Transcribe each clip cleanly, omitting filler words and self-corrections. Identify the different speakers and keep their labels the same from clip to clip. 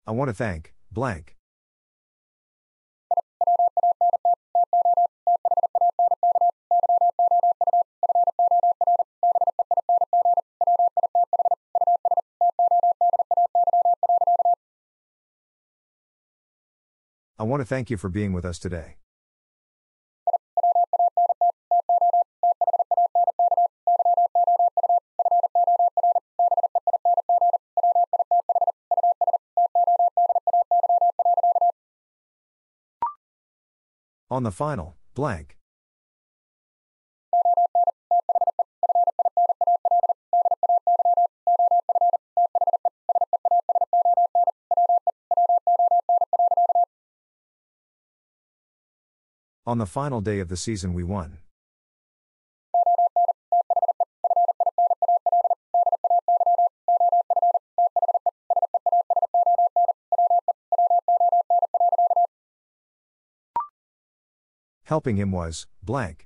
Speaker 1: I want to thank, blank. I want to thank you for being with us today. On the final, blank. On the final day of the season we won. Helping him was, blank.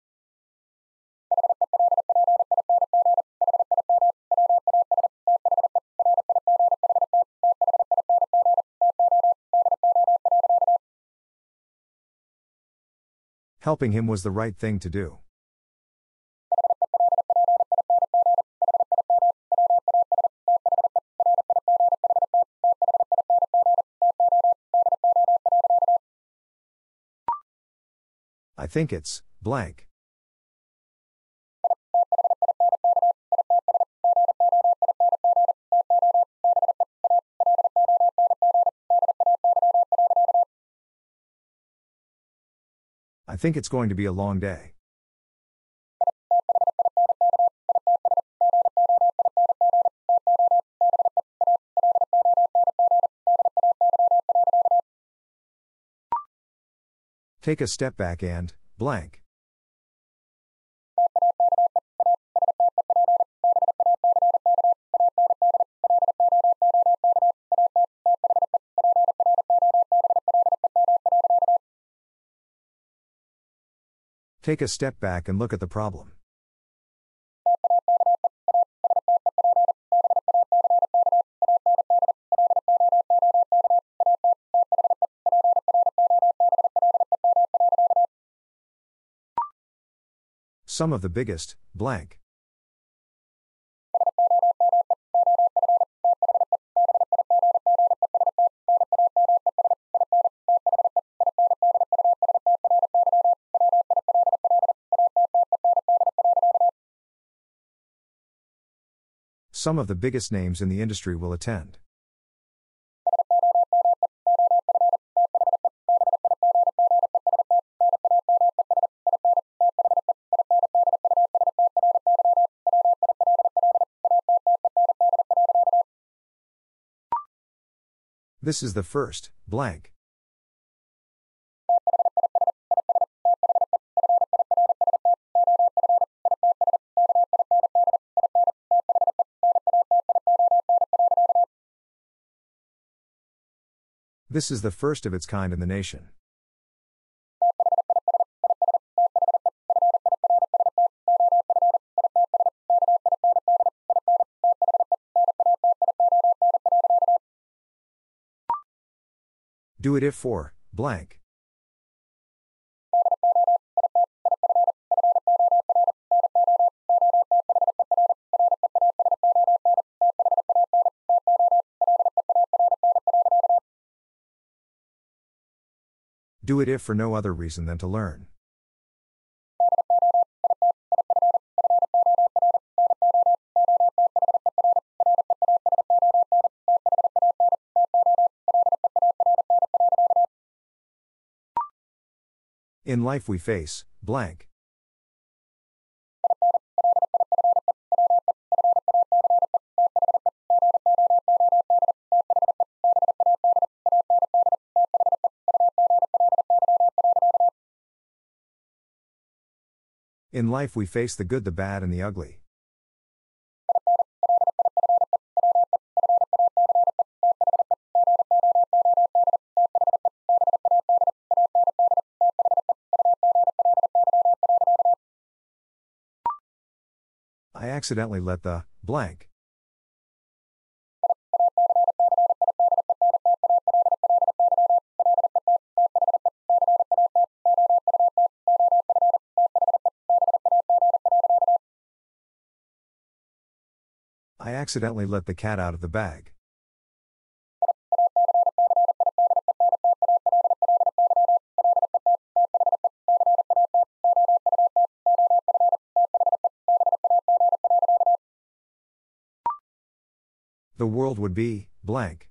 Speaker 1: Helping him was the right thing to do. I think it's, blank. I think it's going to be a long day. Take a step back and, blank. Take a step back and look at the problem. Some of the biggest, blank. Some of the biggest names in the industry will attend. This is the first, blank. This is the first of its kind in the nation. Do it if for, blank. Do it if for no other reason than to learn. In life we face, blank. In life we face the good, the bad, and the ugly. I accidentally let the, blank. accidentally let the cat out of the bag. The world would be blank.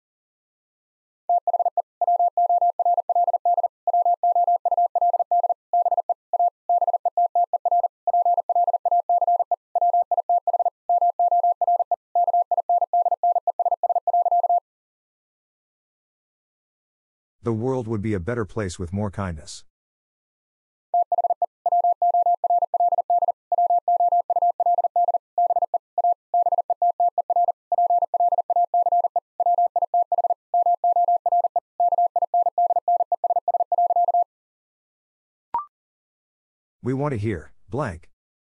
Speaker 1: The world would be a better place with more kindness. We want to hear blank.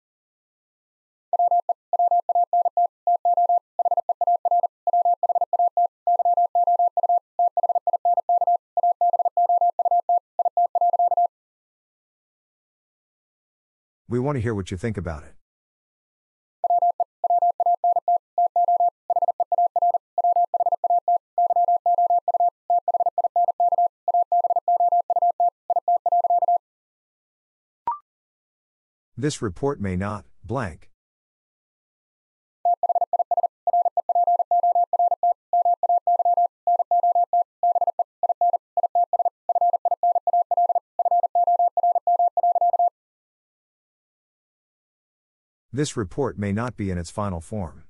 Speaker 1: We want to hear what you think about it. This report may not blank. This report may not be in its final form.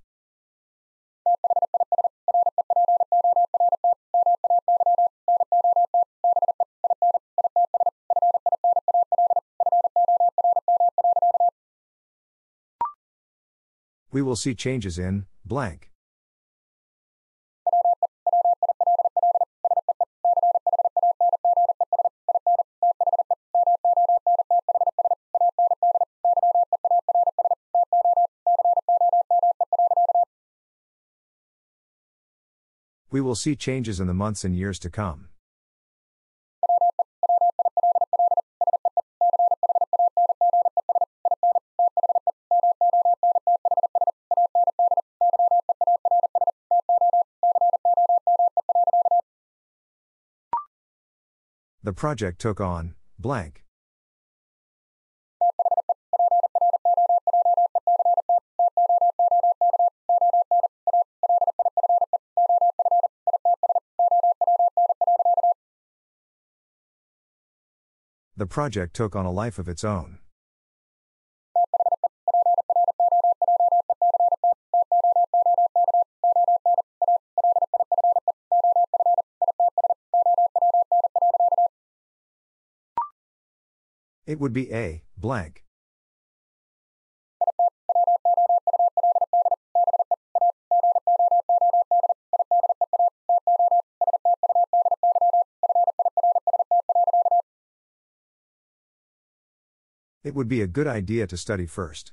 Speaker 1: We will see changes in blank. We will see changes in the months and years to come. The project took on blank. The project took on a life of its own. It would be a blank. It would be a good idea to study first.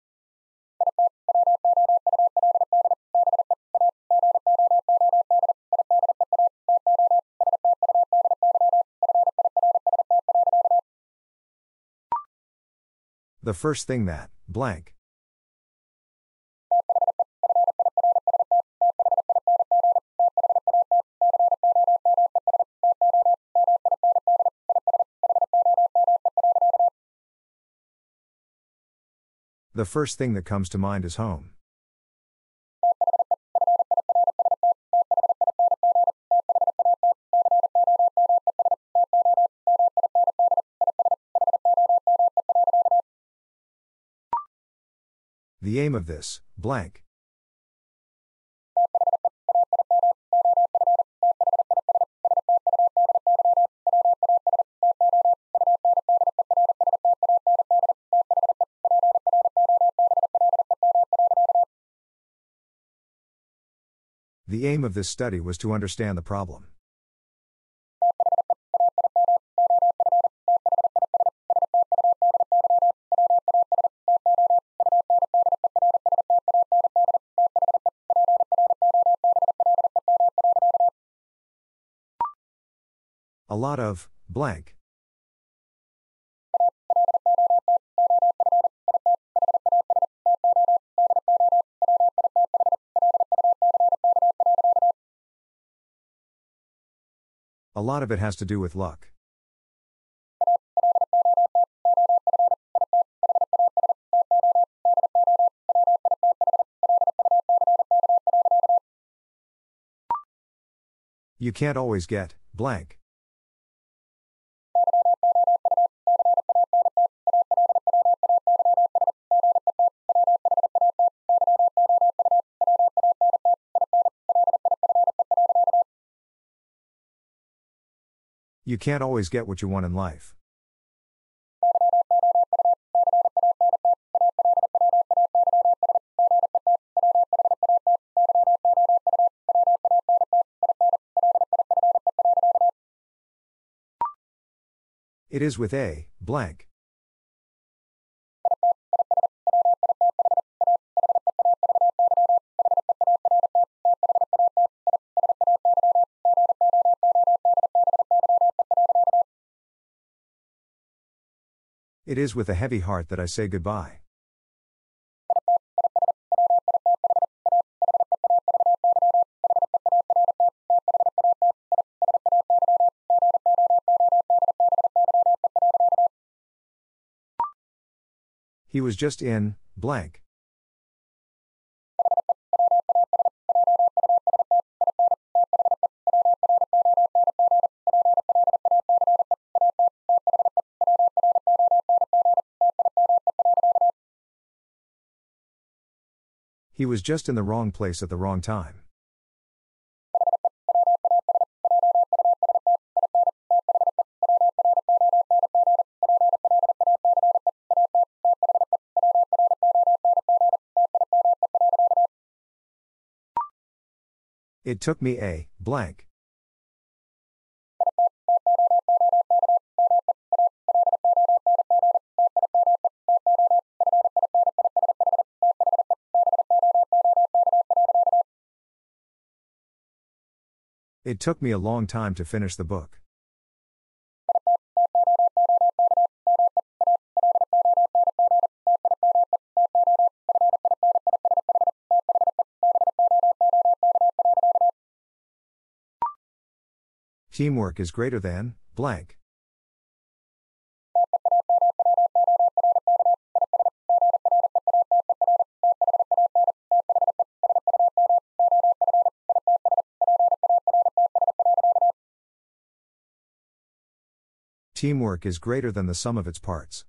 Speaker 1: The first thing that blank. The first thing that comes to mind is home. The aim of this blank. The aim of this study was to understand the problem. A lot of blank. A lot of it has to do with luck. You can't always get blank. You can't always get what you want in life. It is with a blank. It is with a heavy heart that I say goodbye. He was just in blank. He was just in the wrong place at the wrong time. It took me a blank. It took me a long time to finish the book. Teamwork is greater than blank. Teamwork is greater than the sum of its parts.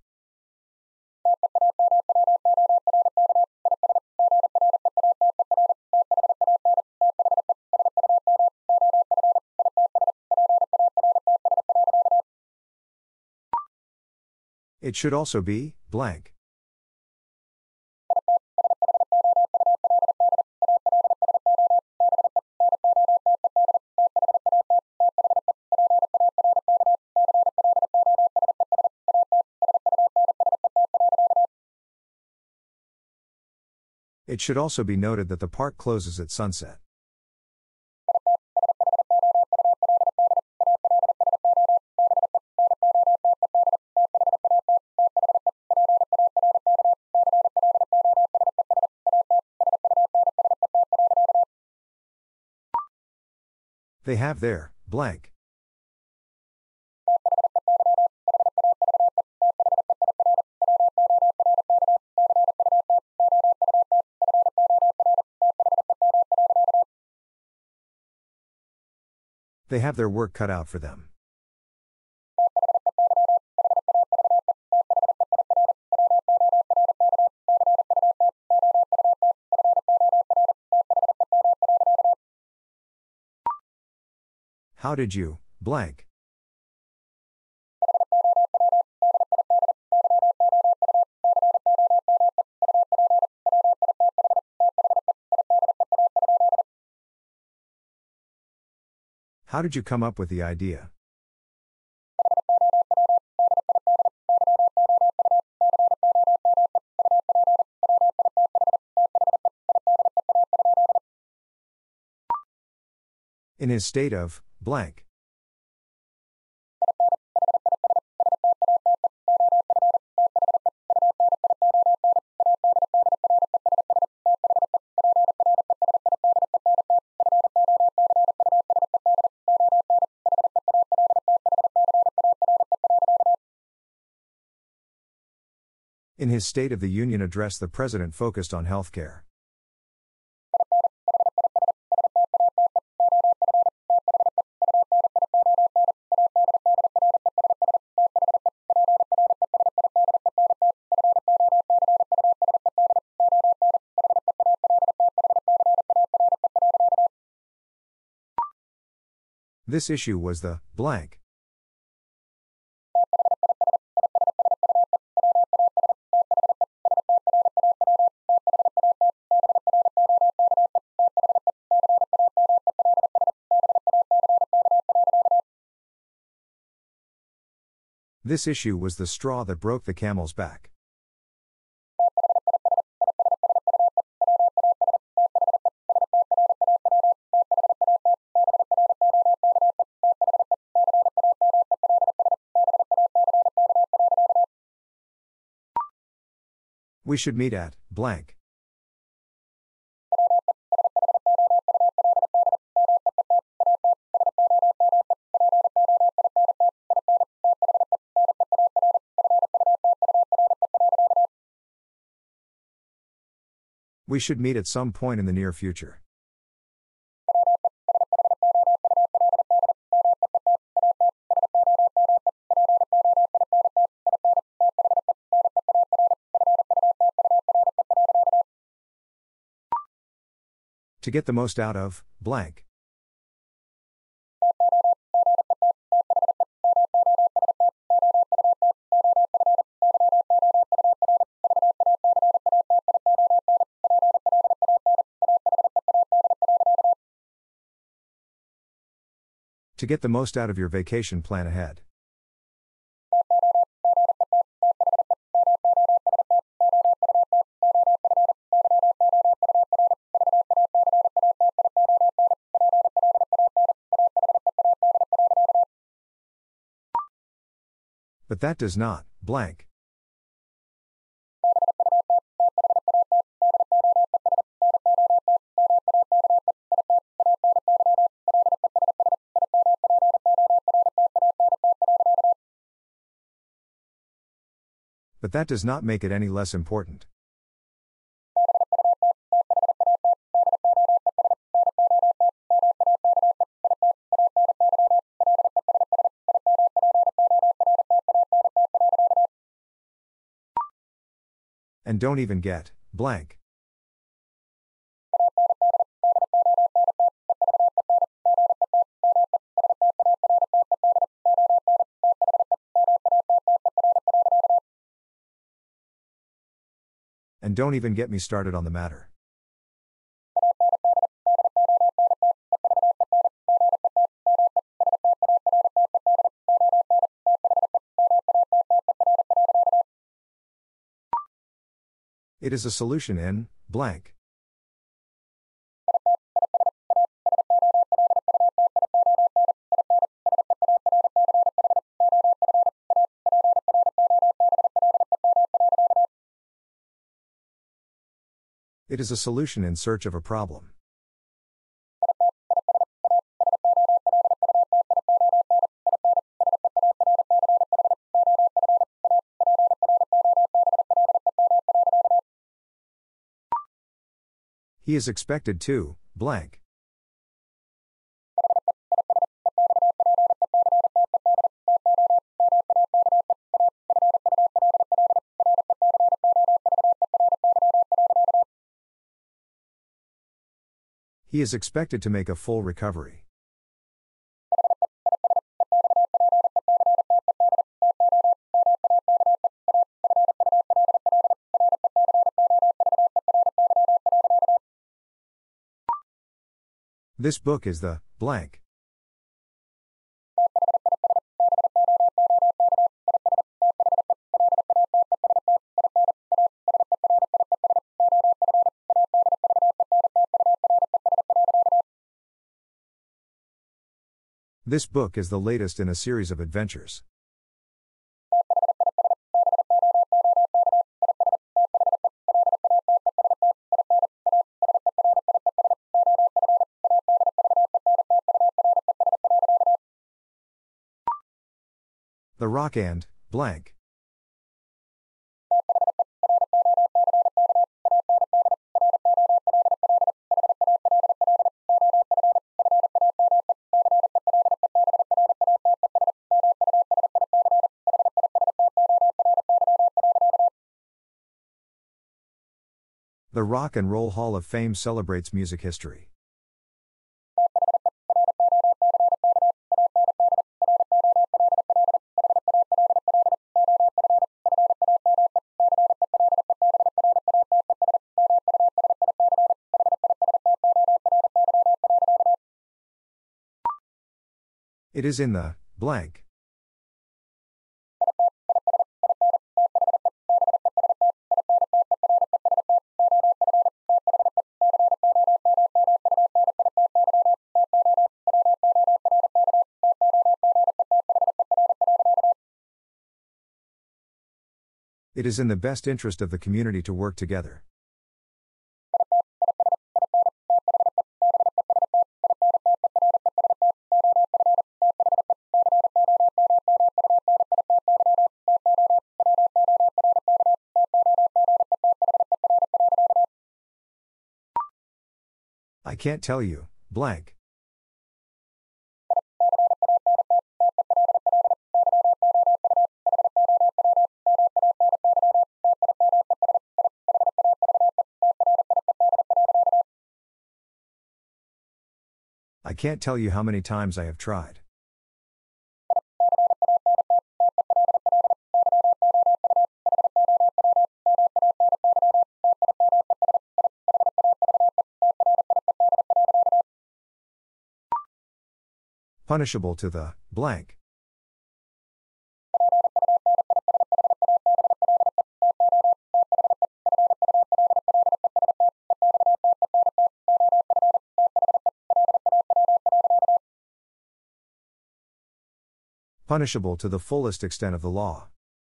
Speaker 1: It should also be blank. It should also be noted that the park closes at sunset. They have their blank. They have their work cut out for them. How did you blank? How did you come up with the idea? In his state of blank. In his State of the Union address, the president focused on healthcare. This issue was the blank. This issue was the straw that broke the camel's back. We should meet at blank. We should meet at some point in the near future. To get the most out of blank. To get the most out of your vacation, plan ahead. But that does not blank. But that does not make it any less important. And don't even get blank. And don't even get me started on the matter. It is a solution in blank. It is a solution in search of a problem. He is expected to blank. He is expected to make a full recovery. This book is the blank. This book is the latest in a series of adventures. The Rock and blank. The Rock and Roll Hall of Fame celebrates music history. It is in the blank. It is in the best interest of the community to work together. I can't tell you, blank. I can't tell you how many times I have tried. Punishable to the blank. Punishable to the fullest extent of the law.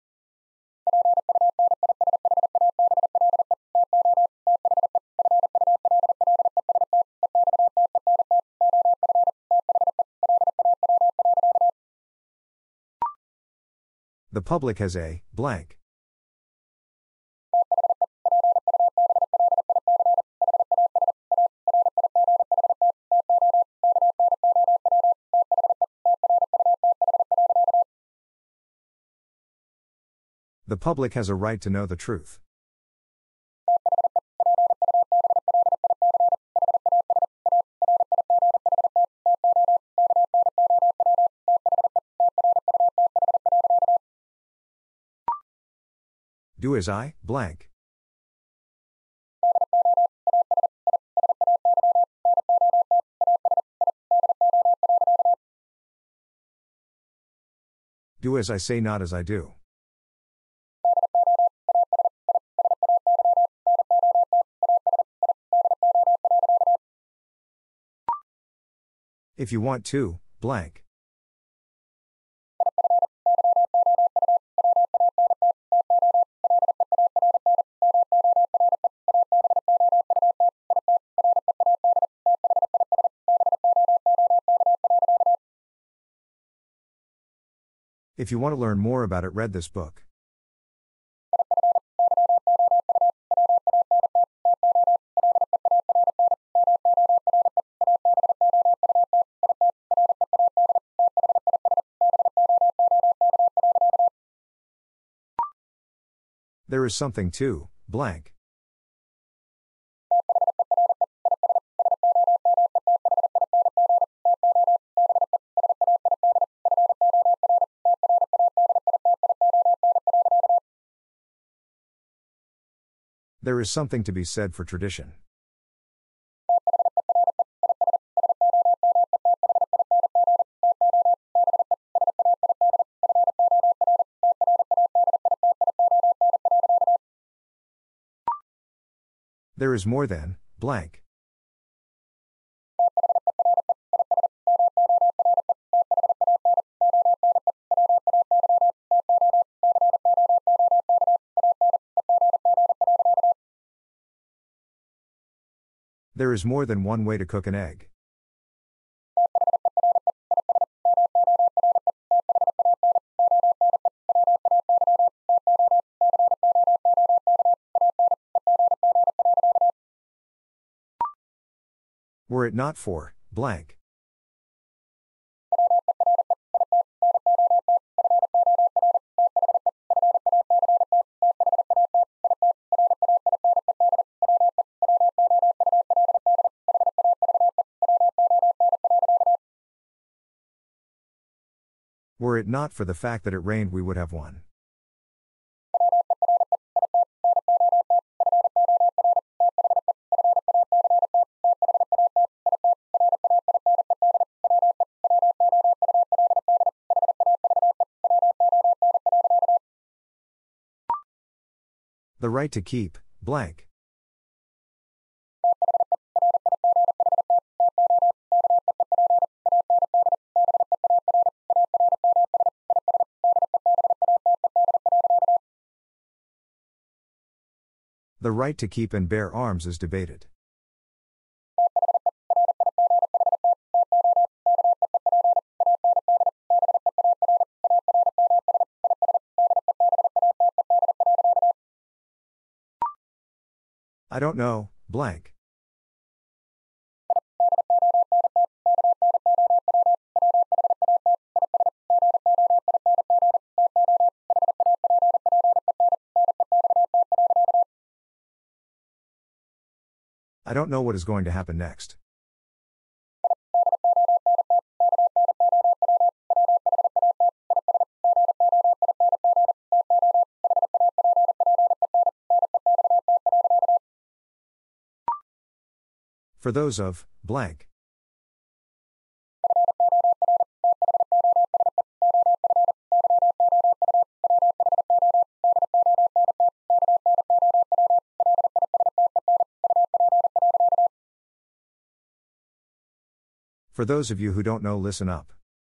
Speaker 1: The public has a blank. The public has a right to know the truth. Do as I, blank. Do as I say, not as I do. If you want to, blank. If you want to learn more about it, read this book. There is something to blank. There is something to be said for tradition. There is more than blank. There is more than one way to cook an egg. Were it not for blank. Were it not for the fact that it rained, we would have won. The right to keep, blank. The right to keep and bear arms is debated. I don't know, blank. I don't know what is going to happen next. For those of, blank. For those of you who don't know, listen up.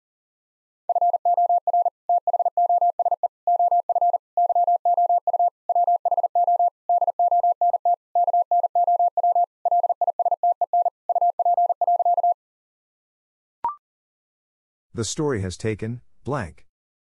Speaker 1: The story has taken, blank.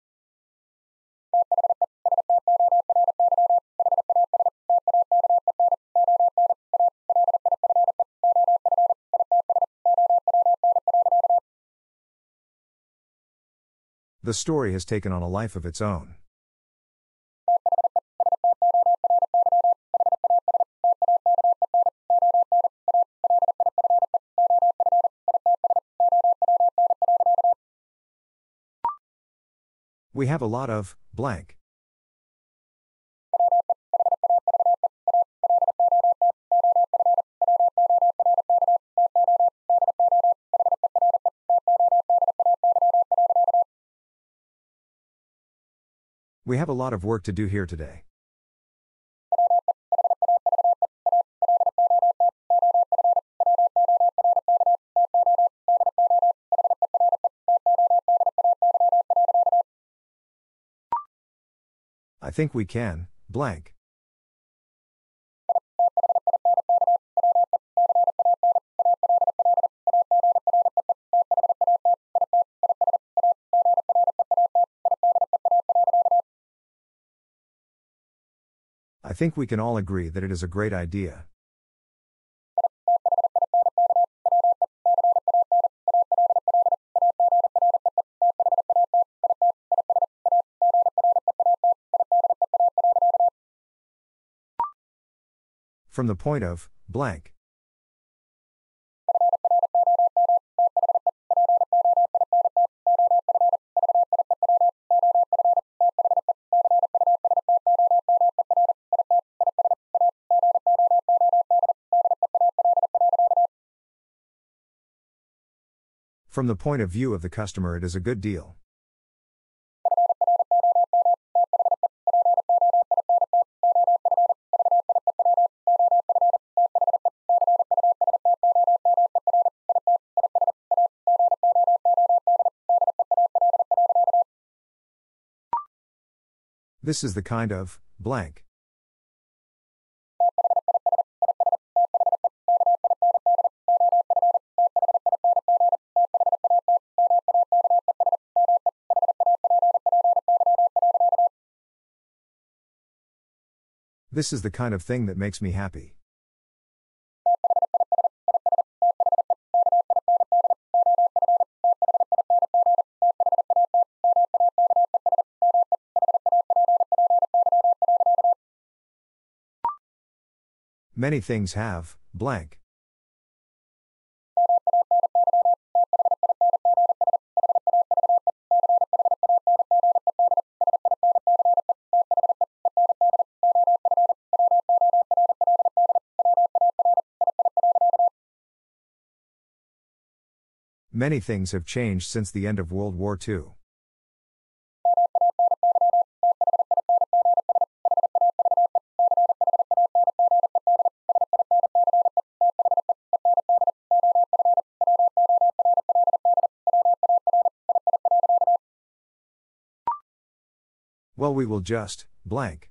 Speaker 1: The story has taken on a life of its own. We have a lot of, blank. We have a lot of work to do here today. I think we can, blank. I think we can all agree that it is a great idea. From the point of, blank. From the point of view of the customer, it is a good deal. This is the kind of, blank. This is the kind of thing that makes me happy. Many things have, blank. Many things have changed since the end of World War II. Well, we will just, blank.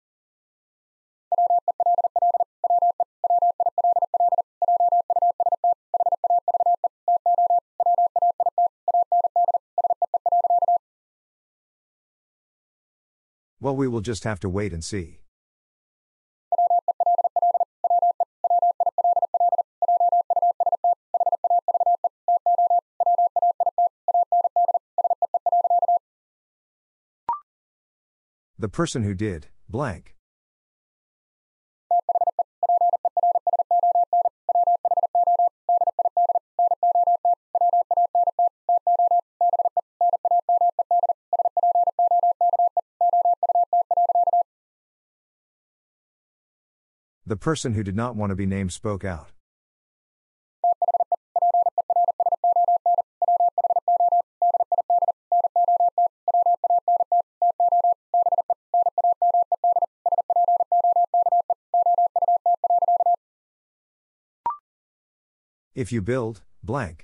Speaker 1: Well, we will just have to wait and see. The person who did, blank. The person who did not want to be named spoke out. If you build, blank.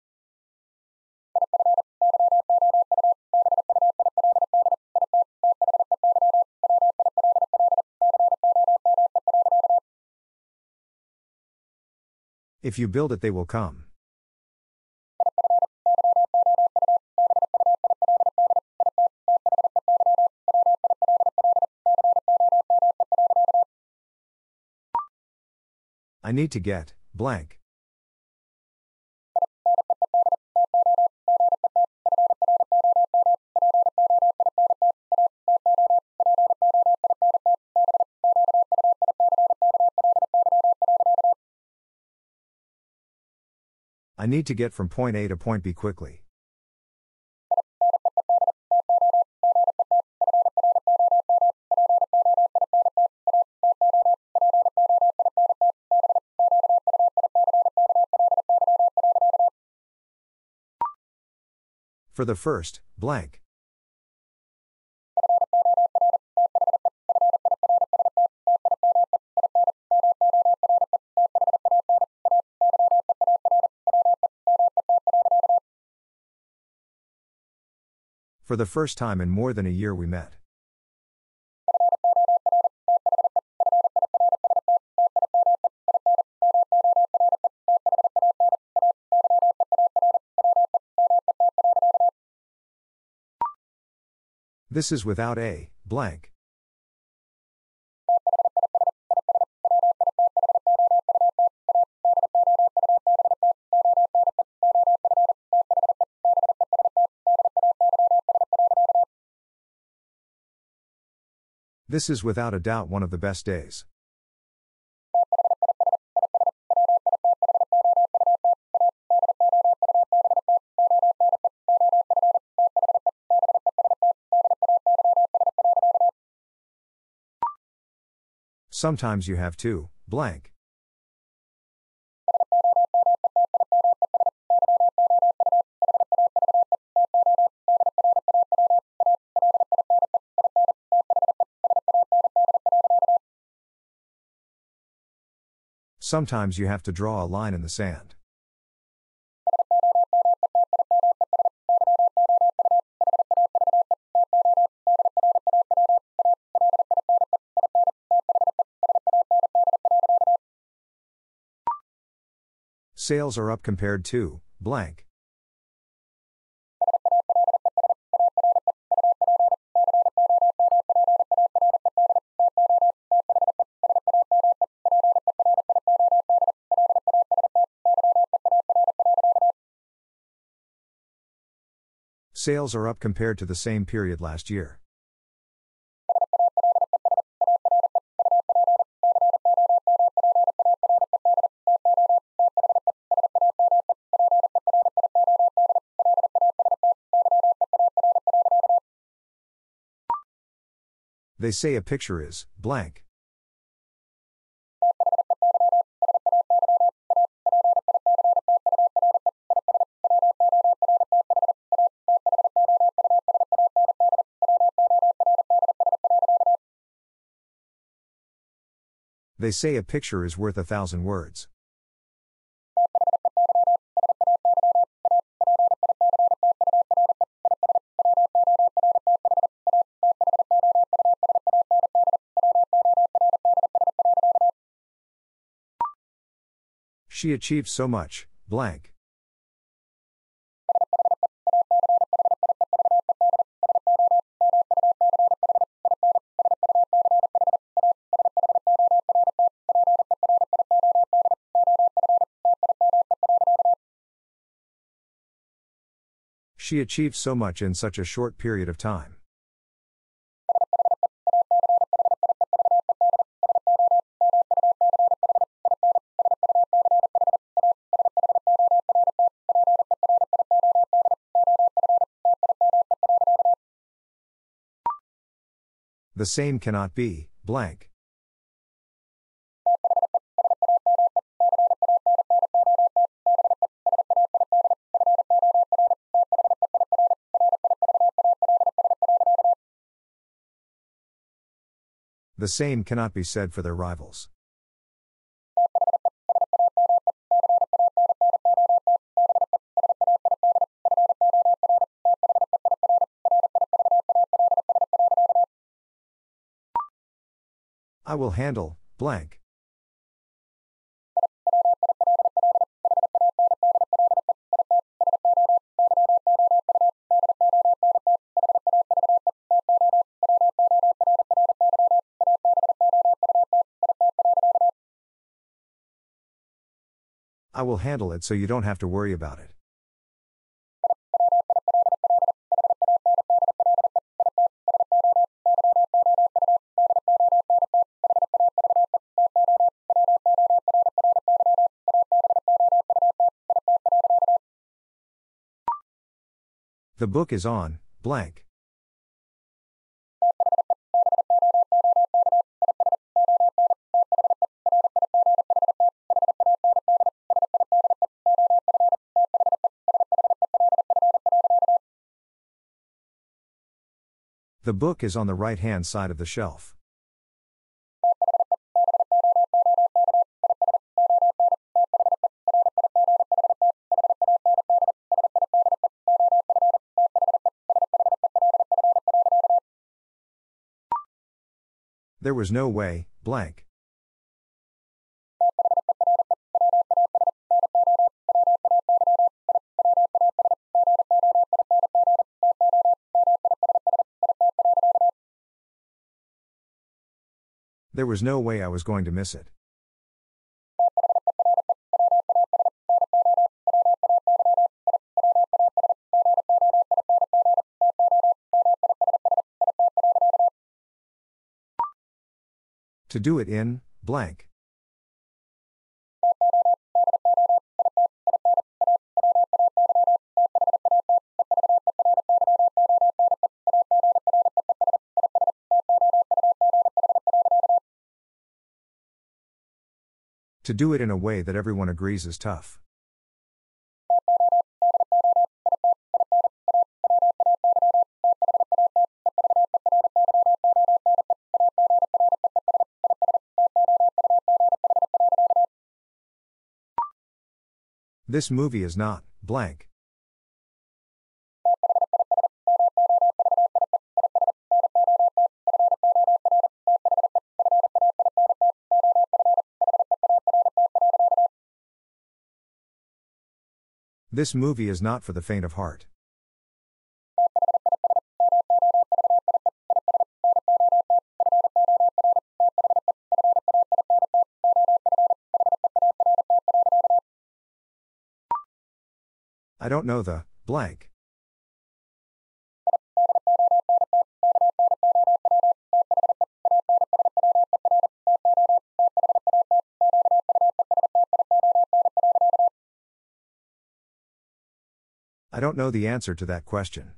Speaker 1: If you build it, they will come. I need to get, blank. I need to get from point A to point B quickly. For the first, blank. For the first time in more than a year we met. This is without a, blank. This is without a doubt one of the best days. Sometimes you have to, blank. Sometimes you have to draw a line in the sand. Sales are up compared to, blank. Sales are up compared to the same period last year. They say a picture is, blank. They say a picture is worth 1,000 words. She achieved so much, blank. She achieved so much in such a short period of time. The same cannot be, blank. The same cannot be said for their rivals. I will handle, blank. I will handle it so you don't have to worry about it. The book is on, blank. The book is on the right-hand side of the shelf. There was no way, blank. There was no way I was going to miss it. To do it in, blank. To do it in a way that everyone agrees is tough. This movie is not, blank. This movie is not for the faint of heart. I don't know the, blank. I don't know the answer to that question.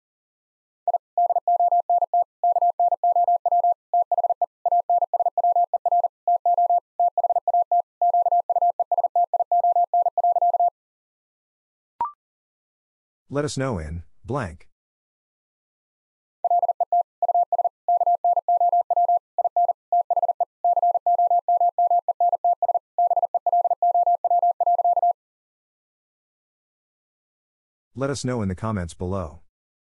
Speaker 1: Let us know in, blank. Let us know in the comments below.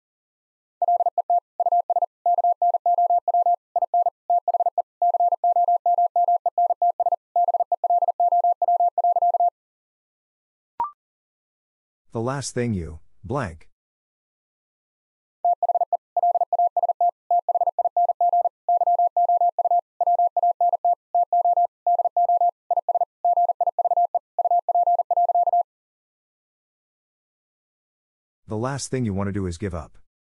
Speaker 1: The last thing you, blank. The last thing you want to do is give up.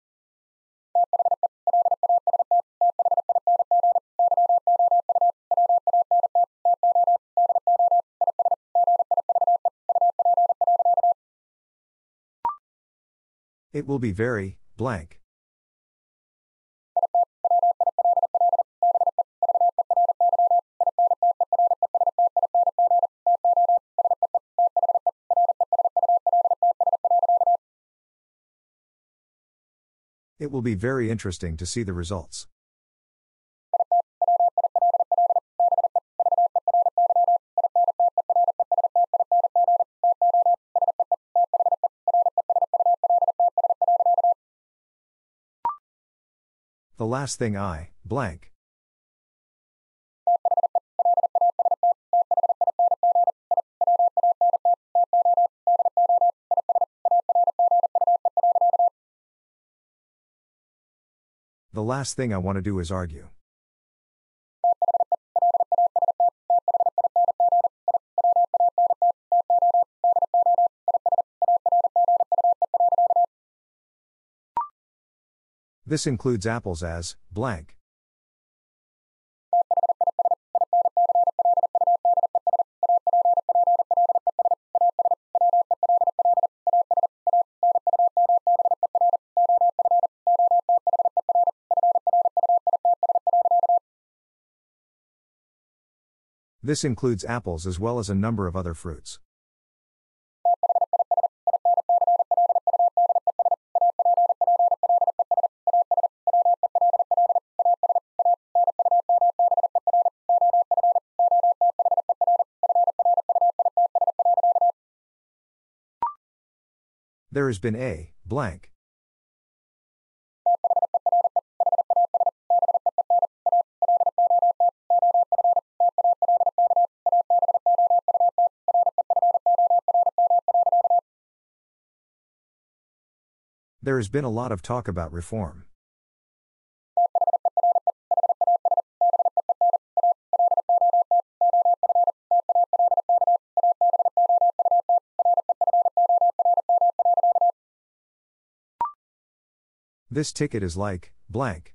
Speaker 1: It will be very, blank. It will be very interesting to see the results. The last thing I, blank. The last thing I want to do is argue. This includes apples as, blank. This includes apples as well as a number of other fruits. There has been a, blank. There has been a lot of talk about reform. This ticket is like, blank.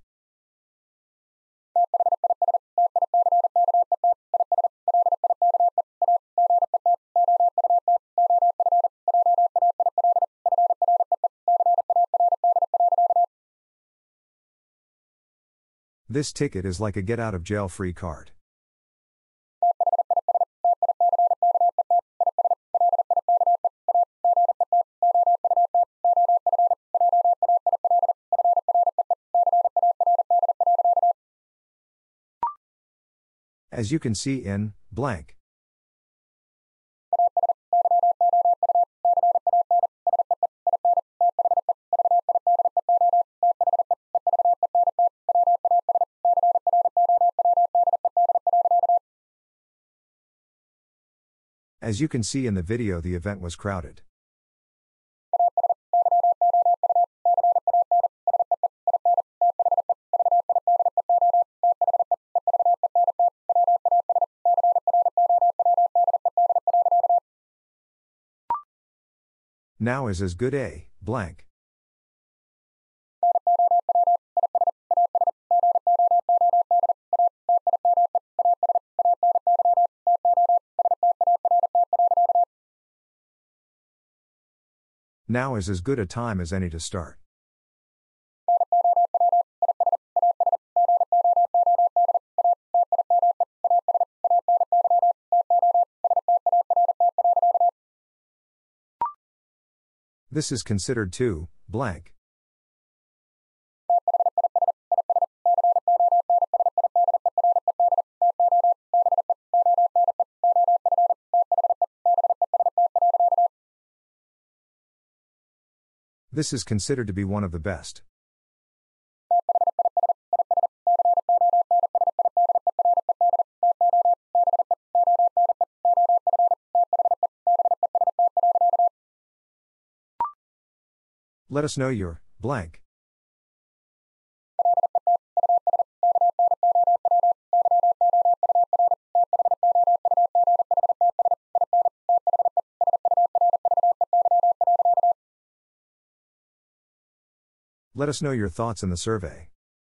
Speaker 1: This ticket is like a get out of jail free card. As you can see in, blank. As you can see in the video, the event was crowded. Now is as good a, blank. Now is as good a time as any to start. This is considered to, blank. This is considered to be one of the best. Let us know your blank. Let us know your thoughts in the survey.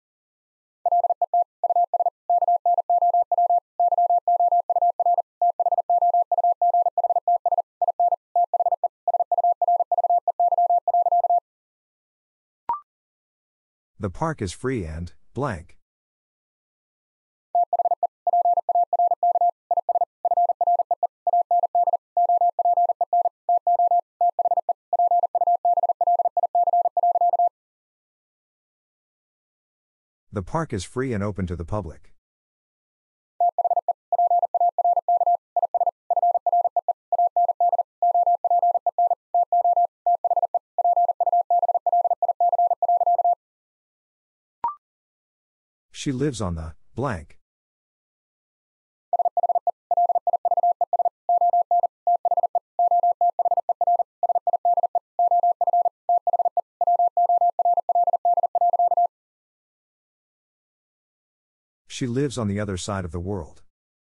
Speaker 1: The park is free and blank. The park is free and open to the public. She lives on the blank. She lives on the other side of the world.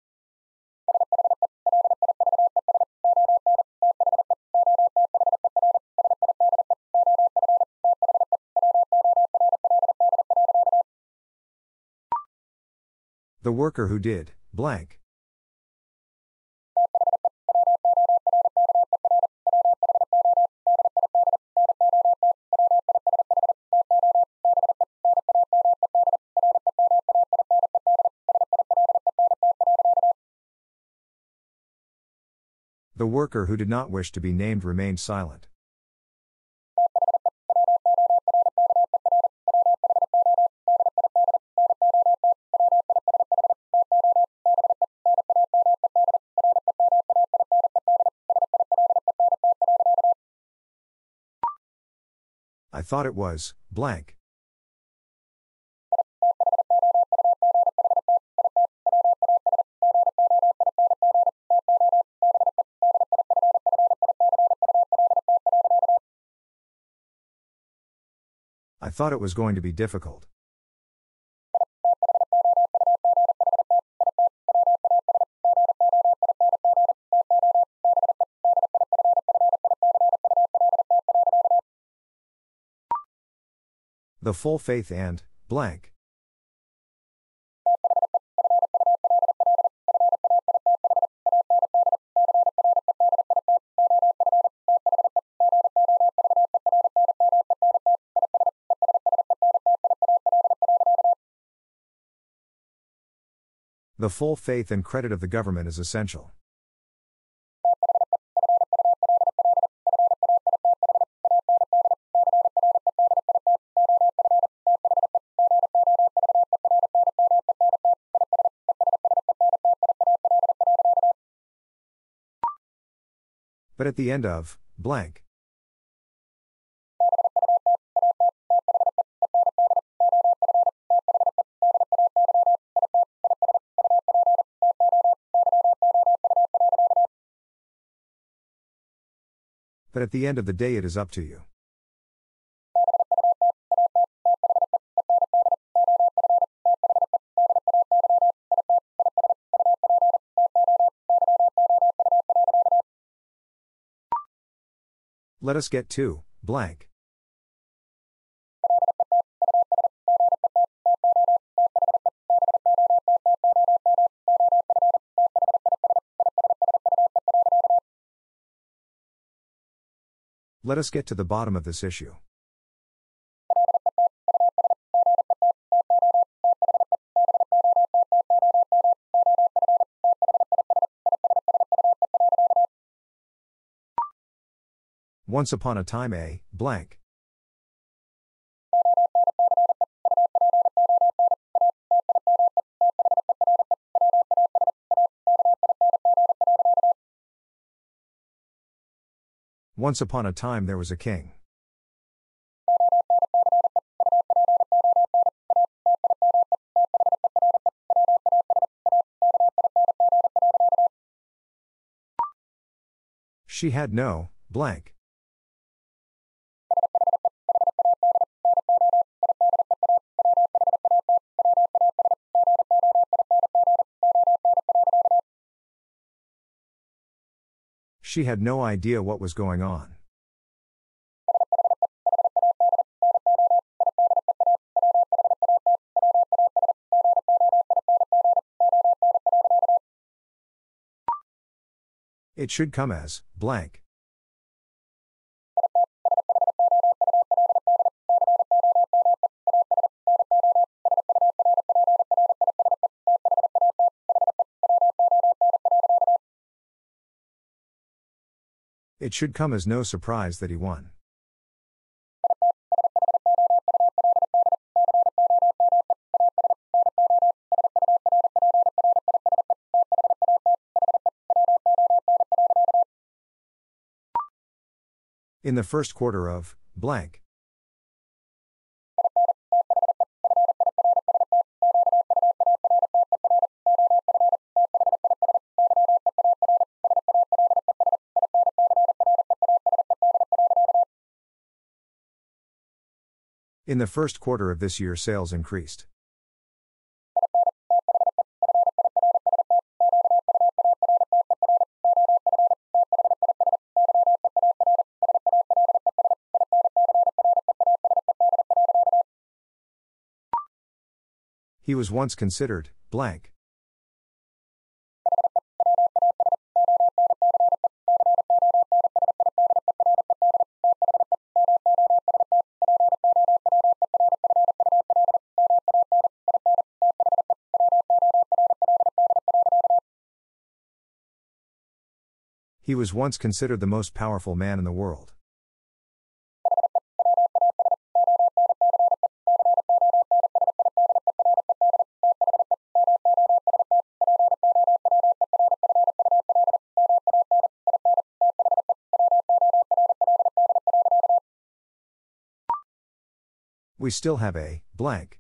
Speaker 1: The worker who did blank. The worker who did not wish to be named remained silent. I thought it was blank. I thought it was going to be difficult. The full faith and blank. The full faith and credit of the government is essential. But at the end of blank. But at the end of the day it is up to you. Let us get to blank. Let us get to the bottom of this issue. Once upon a time a blank. Once upon a time there was a king. She had no, blank. She had no idea what was going on. It should come as, blank. It should come as no surprise that he won. In the first quarter of, blank. In the first quarter of this year, sales increased. He was once considered, blank. He was once considered the most powerful man in the world. We still have a, blank.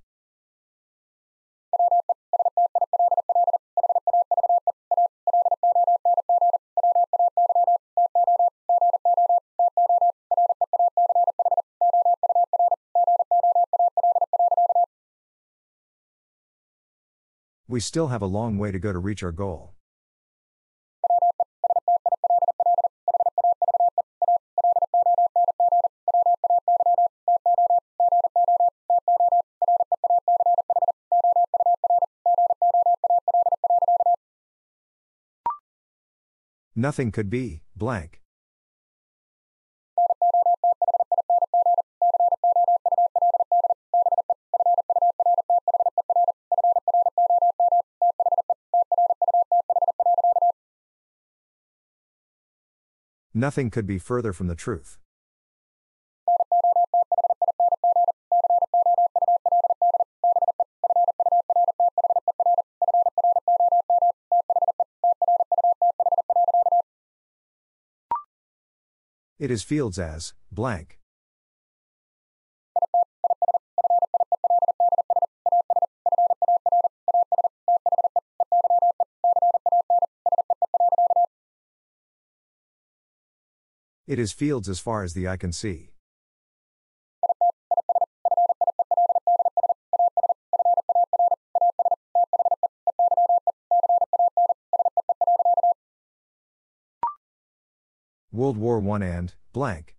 Speaker 1: We still have a long way to go to reach our goal. Nothing could be, blank. Nothing could be further from the truth. It is fields as, blank. It is fields as far as the eye can see. World War I and, blank.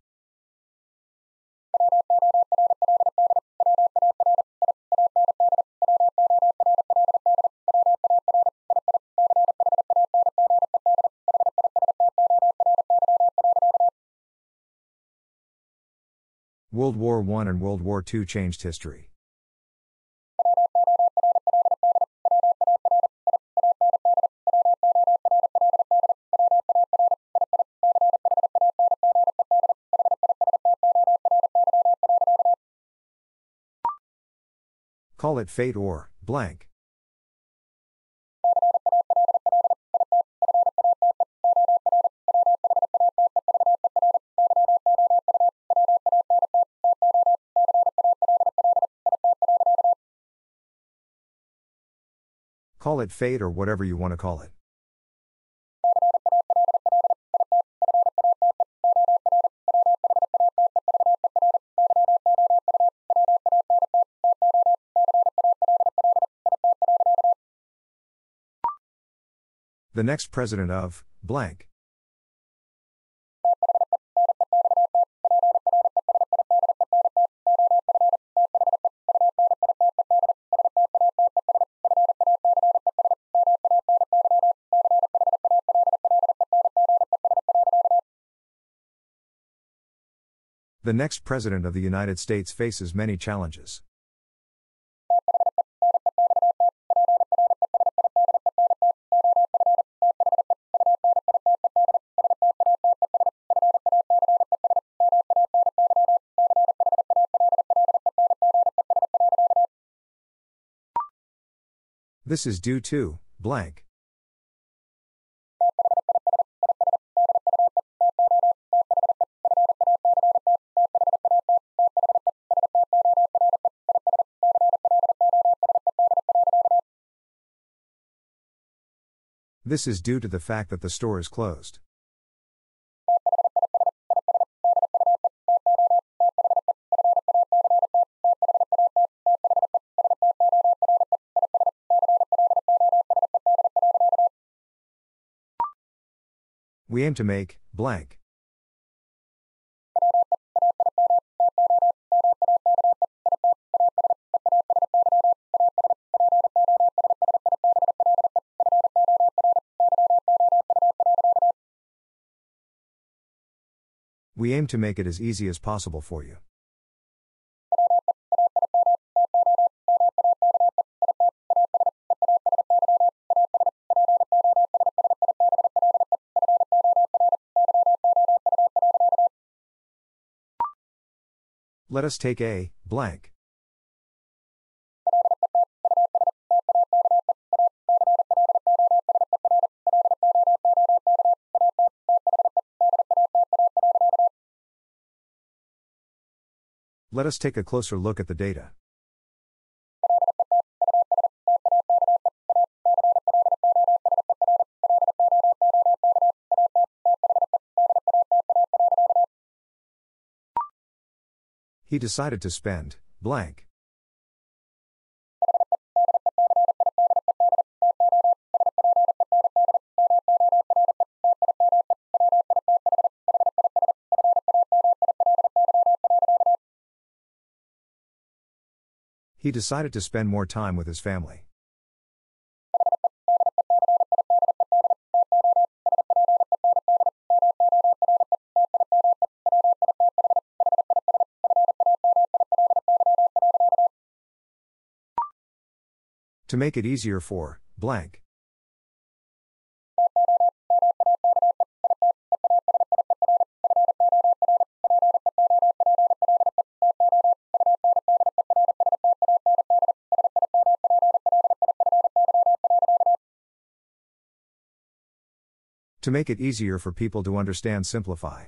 Speaker 1: World War I and World War II changed history. Call it fate or, blank. Call it fate or whatever you want to call it. The next president of, blank. The next president of the United States faces many challenges. This is due to, blank. This is due to the fact that the store is closed. We aim to make, blank. We aim to make it as easy as possible for you. Let us take a, blank. Let us take a closer look at the data. He decided to spend, blank. He decided to spend more time with his family. To make it easier for, blank. To make it easier for people to understand, simplify.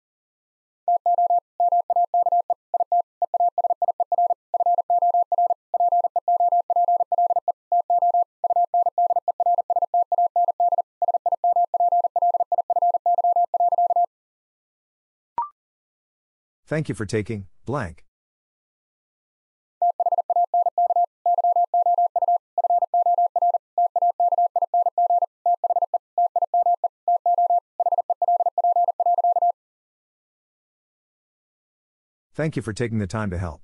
Speaker 1: Thank you for taking, blank. Thank you for taking the time to help.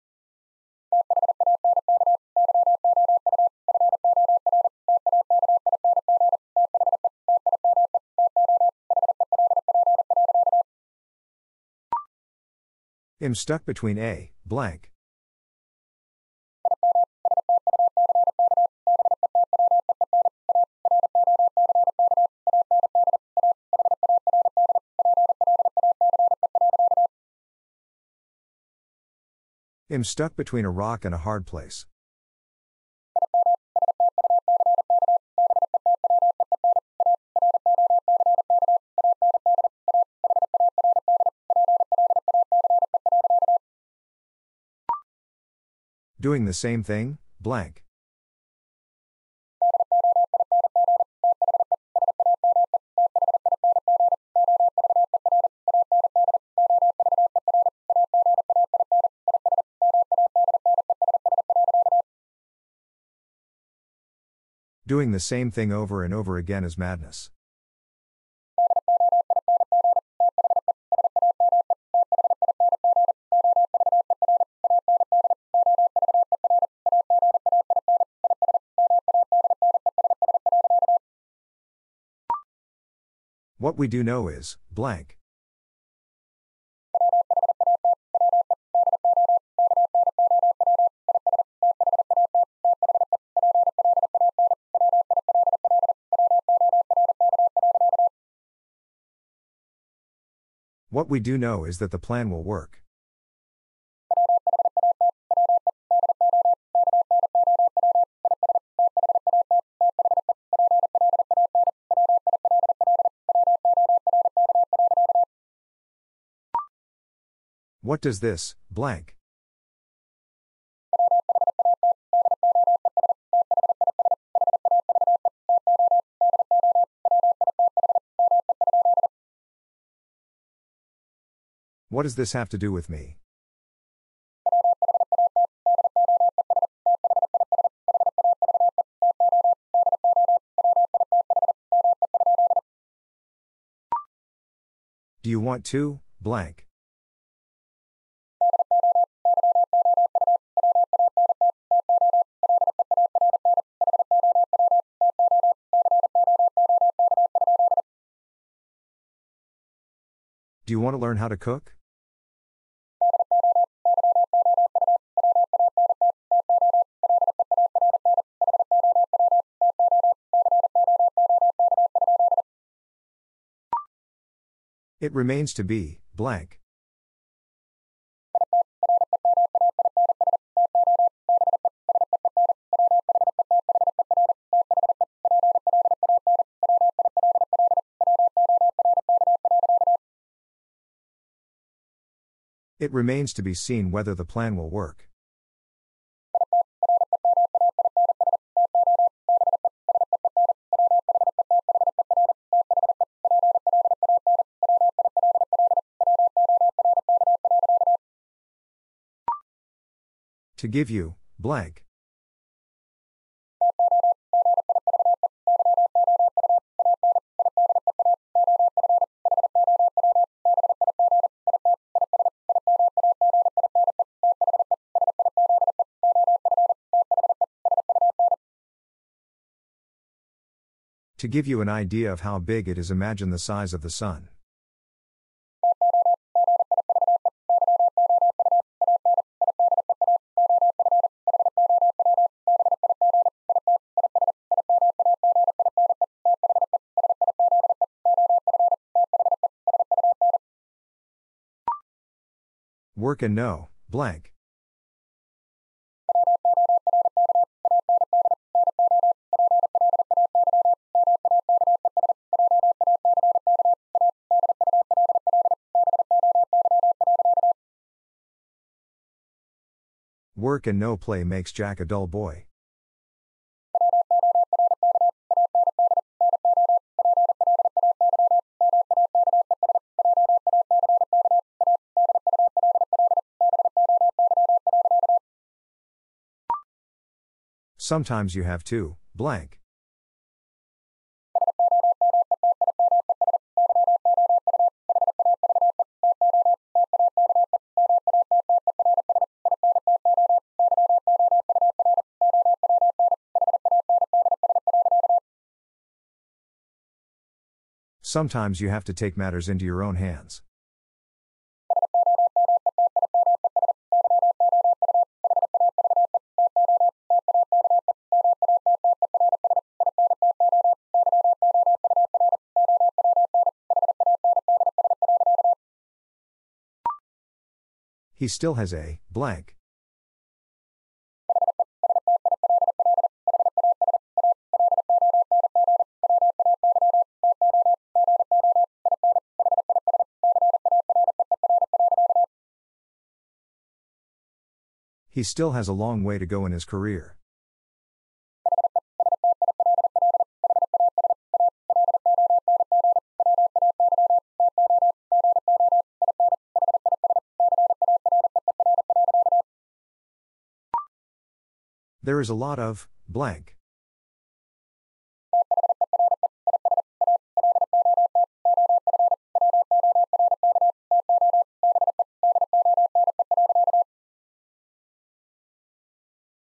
Speaker 1: I'm stuck between a, blank. I'm stuck between a rock and a hard place. Doing the same thing, blank. Doing the same thing over and over again is madness. What we do know is, blank. What we do know is that the plan will work. What does this, blank? What does this have to do with me? Do you want to, blank? Do you want to learn how to cook? It remains to be, blank. It remains to be seen whether the plan will work. To give you, blank. To give you an idea of how big it is, imagine the size of the sun. Work and know, blank. Work and no play makes Jack a dull boy. Sometimes you have to, blank. Sometimes you have to take matters into your own hands. He still has a, blank. He still has a long way to go in his career. There is a lot of, blank.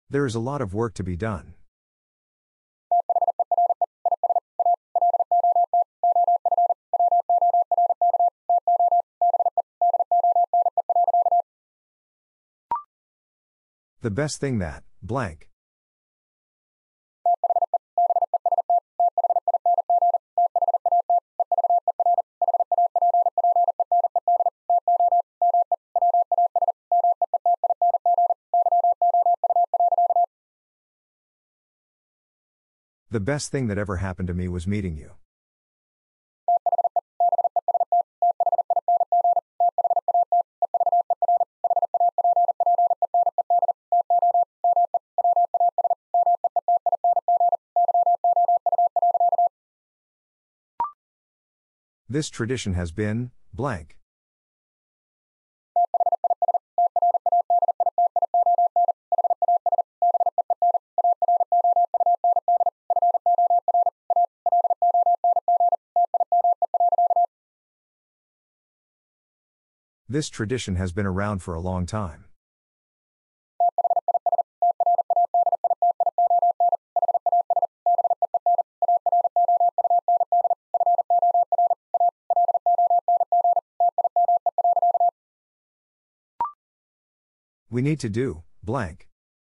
Speaker 1: There is a lot of work to be done. The best thing that, blank. The best thing that ever happened to me was meeting you. This tradition has been, blank. This tradition has been around for a long time. We need to do, blank.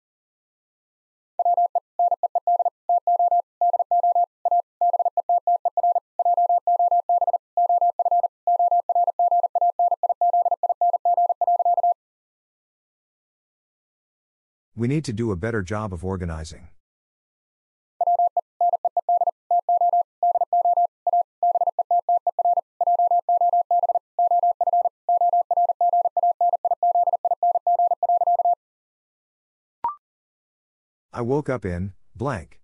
Speaker 1: We need to do a better job of organizing. I woke up in, blank.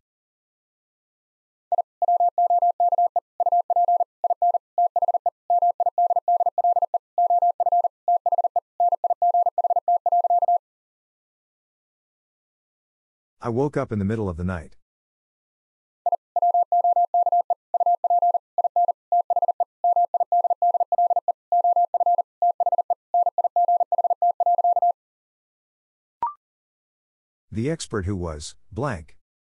Speaker 1: I woke up in the middle of the night. The expert who was, blank.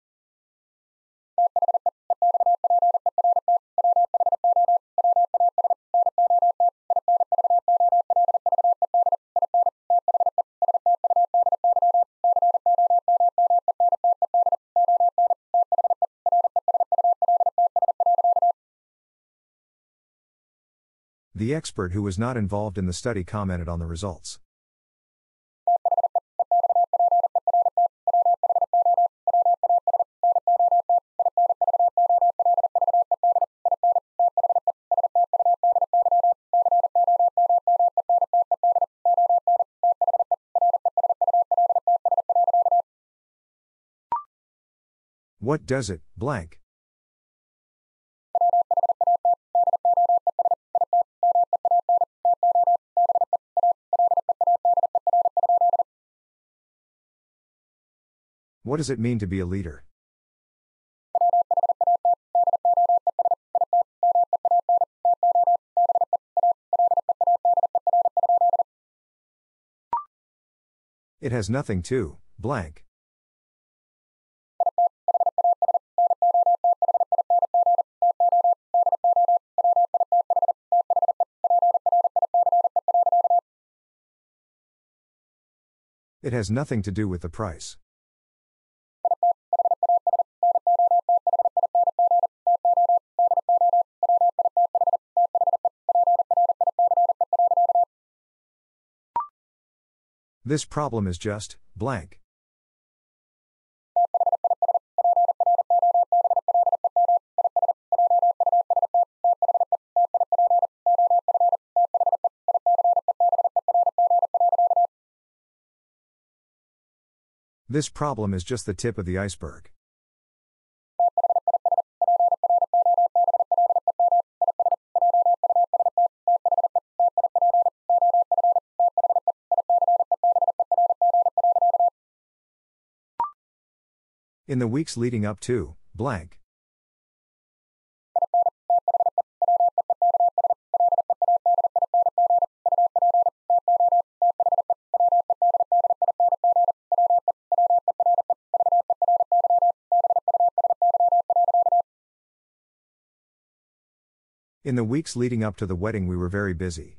Speaker 1: The expert who was not involved in the study commented on the results. What does it, blank? What does it mean to be a leader? It has nothing to, blank. It has nothing to do with the price. This problem is just, blank. This problem is just the tip of the iceberg. In the weeks leading up to, blank. In the weeks leading up to the wedding, we were very busy.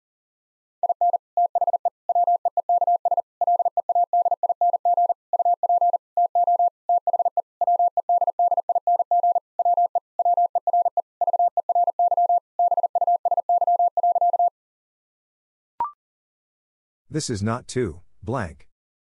Speaker 1: This is not too blank.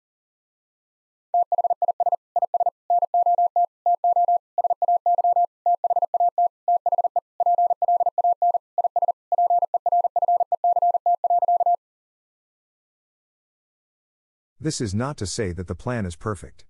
Speaker 1: This is not to say that the plan is perfect.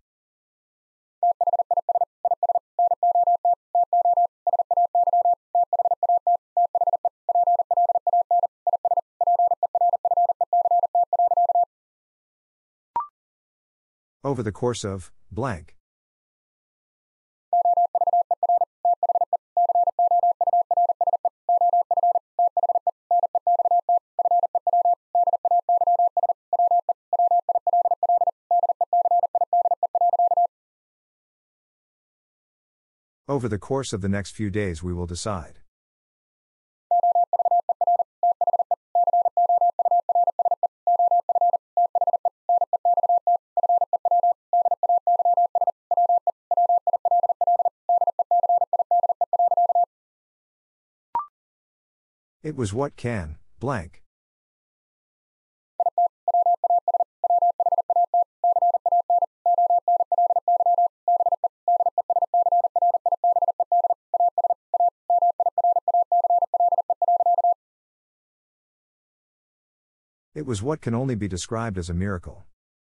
Speaker 1: Over the course of blank. Over the course of the next few days, we will decide. It was what can blank. It was what can only be described as a miracle.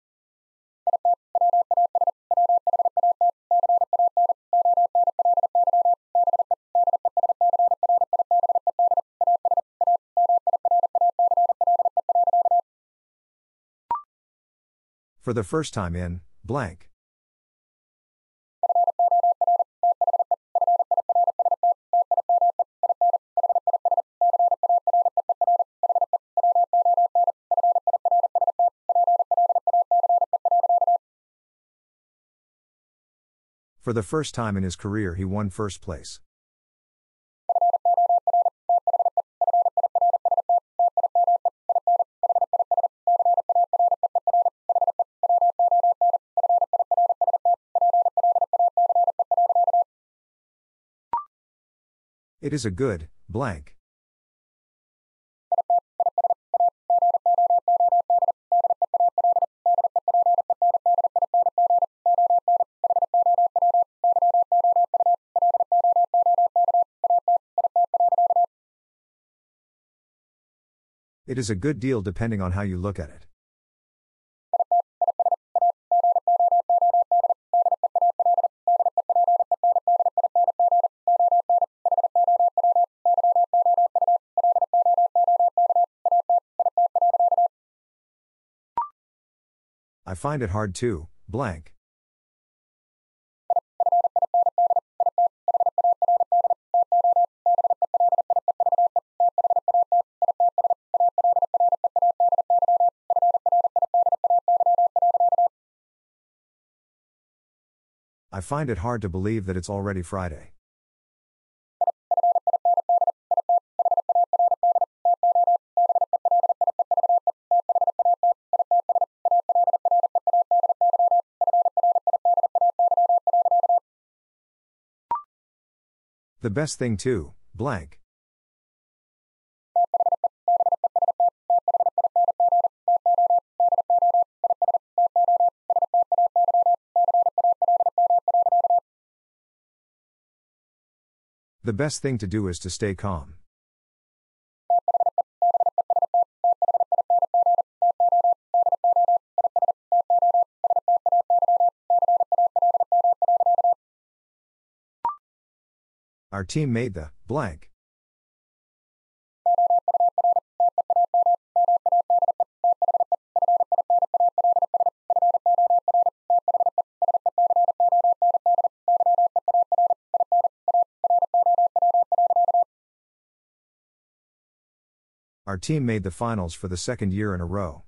Speaker 1: For the first time in blank. For the first time in his career, he won first place. It is a good blank. It is a good deal depending on how you look at it. I find it hard to blank. I find it hard to believe that it's already Friday. The best thing to blank. The best thing to do is to stay calm. Our team made the blank. Our team made the finals for the second year in a row.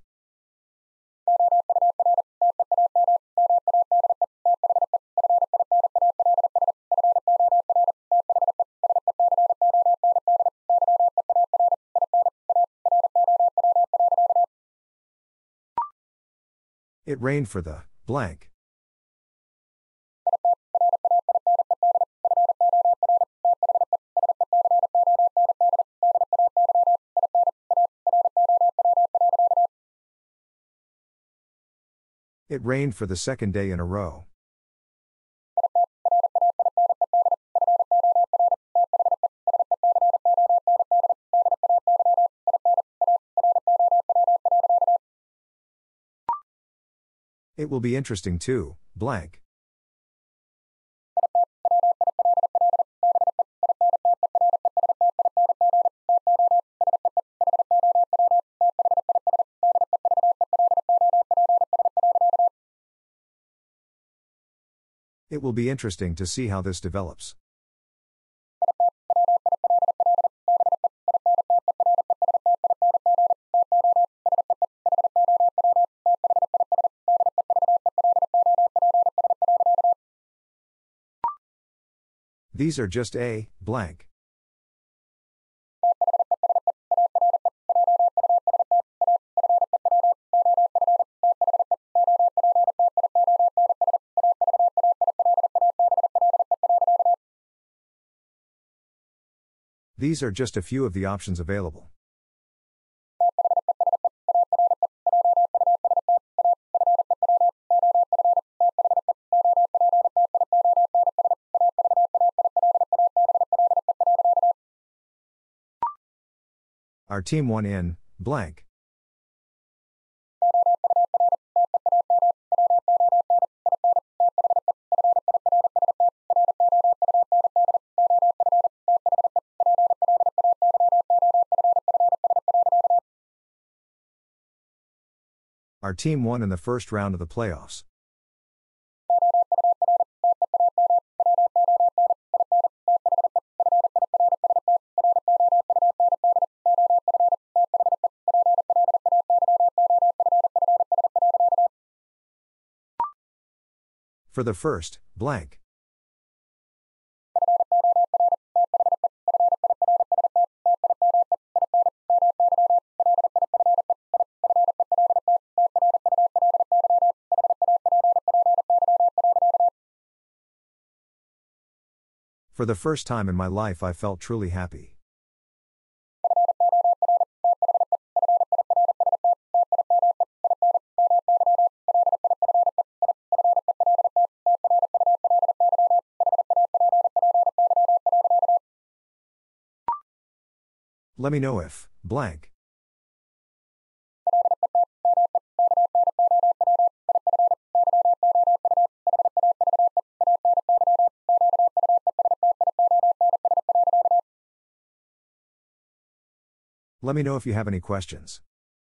Speaker 1: It rained for the blank. It rained for the second day in a row. It will be interesting too, blank. It will be interesting to see how this develops. These are just a blank. These are just a few of the options available. Our team won in blank. Our team won in the first round of the playoffs. For the first blank. For the first time in my life, I felt truly happy. Let me know if blank. Let me know if you have any questions.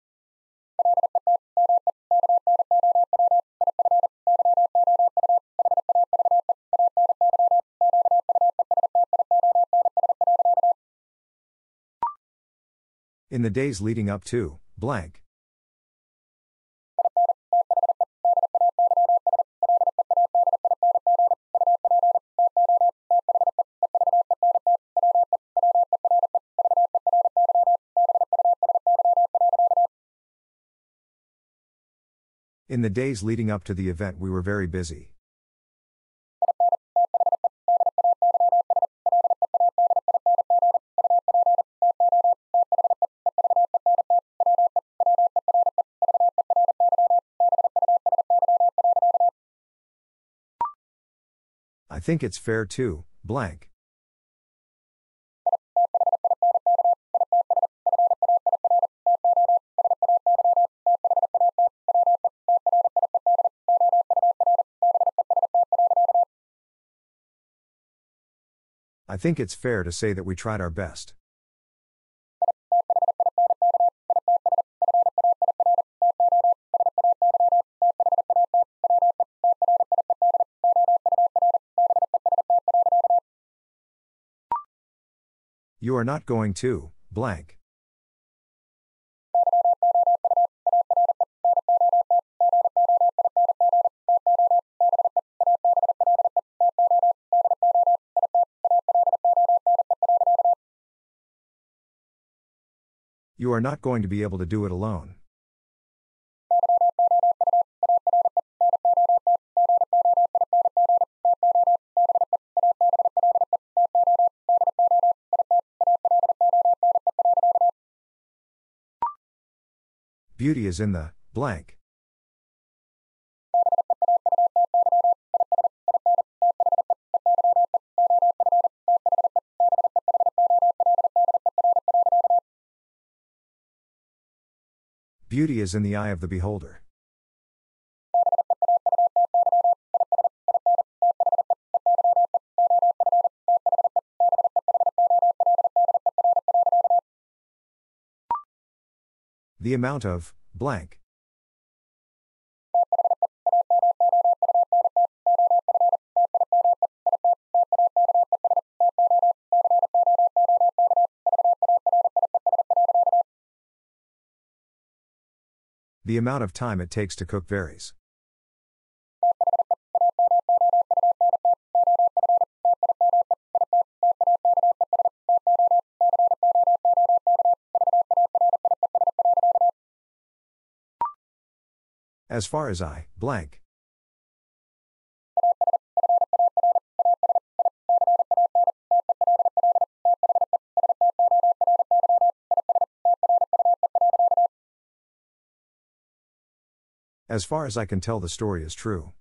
Speaker 1: In the days leading up to blank. In the days leading up to the event, we were very busy. I think it's fair to blank. I think it's fair to say that we tried our best. You are not going to blank. You are not going to be able to do it alone. Beauty is in the blank. Beauty is in the eye of the beholder. The amount of blank. The amount of time it takes to cook varies. As far as I blank. As far as I can tell, the story is true.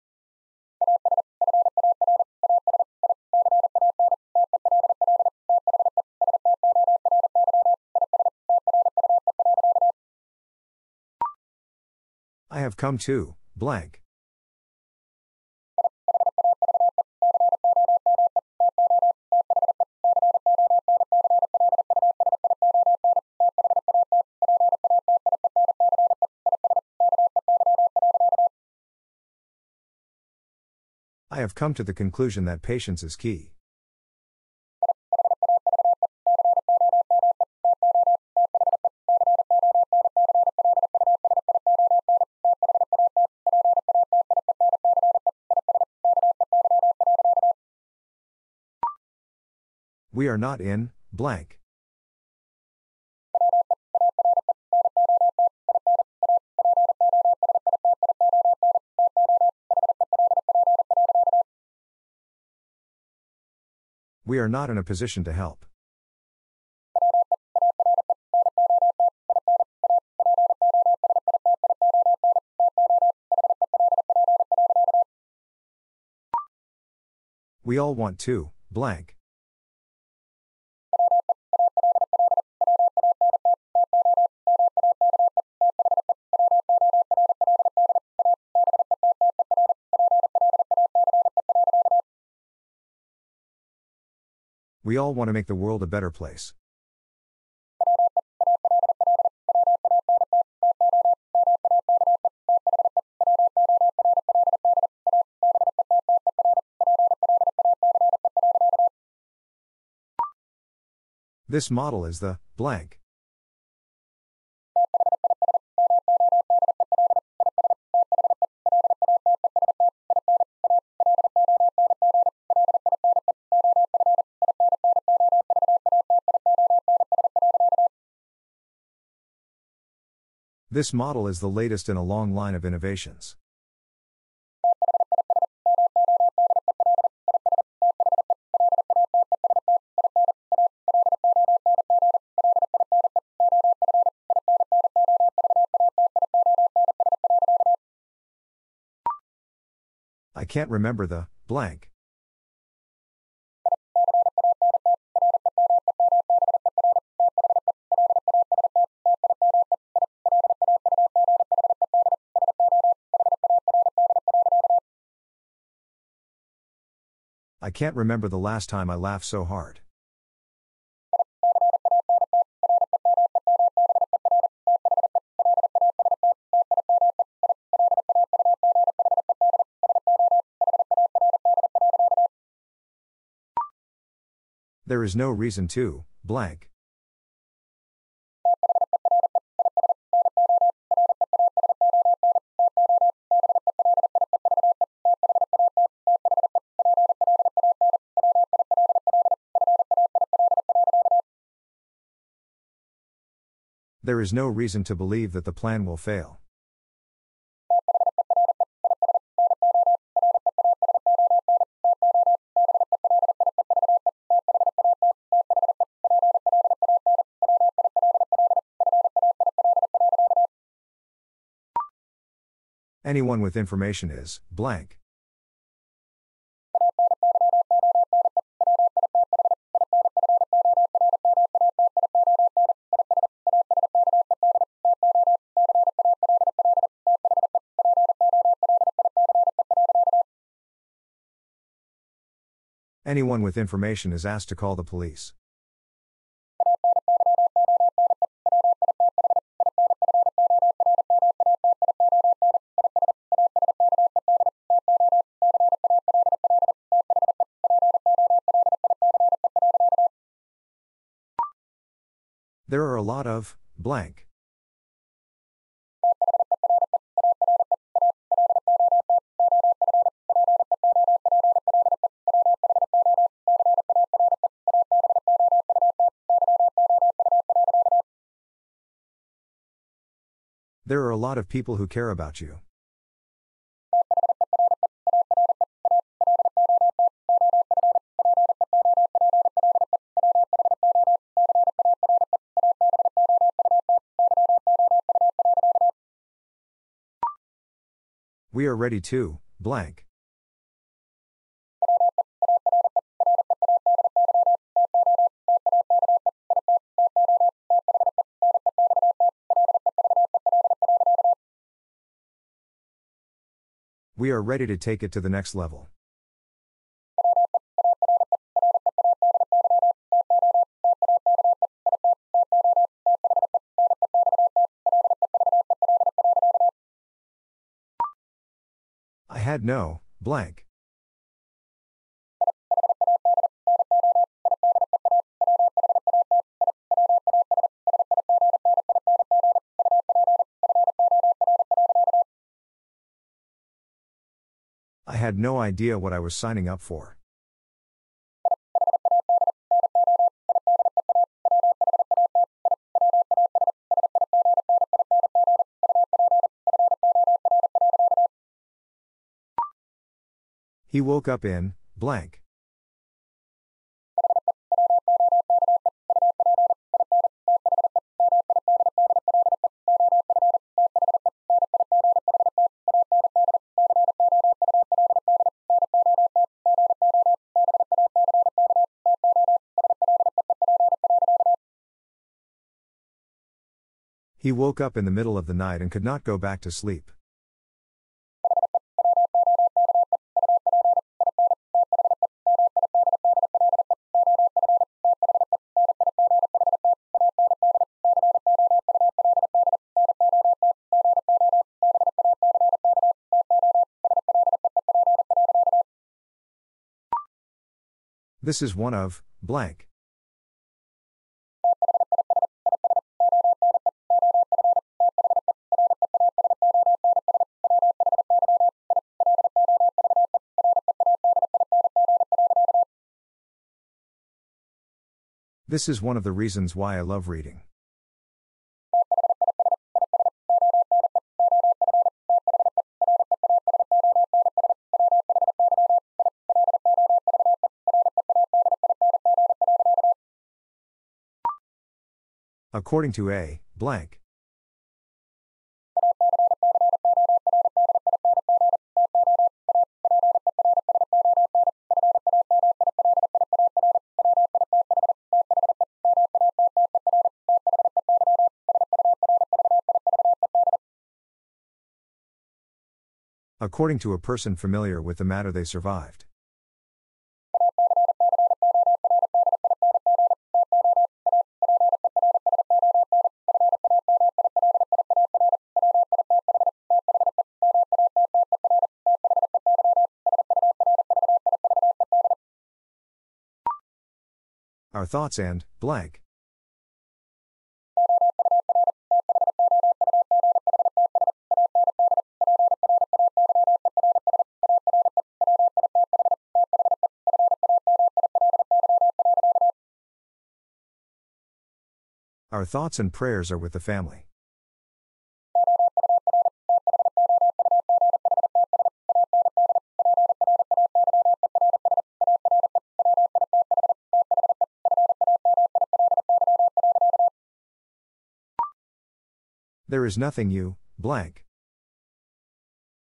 Speaker 1: I have come to blank. I have come to the conclusion that patience is key. We are not in blank. We are not in a position to help. We all want to blank. We all want to make the world a better place. This model is the blank. This model is the latest in a long line of innovations. I can't remember the blank. I can't remember the last time I laughed so hard. There is no reason to blank. There is no reason to believe that the plan will fail. Anyone with information is, blank. Anyone with information is asked to call the police. There are a lot of, blank. There are a lot of people who care about you. We are ready to, blank. We are ready to take it to the next level. I had no, blank. I had no idea what I was signing up for. He woke up in, blank. He woke up in the middle of the night and could not go back to sleep. This is one of, blank. This is one of the reasons why I love reading. According to a, blank. According to a person familiar with the matter they survived. Our thoughts and, blank. Our thoughts and prayers are with the family. There is nothing you, blank.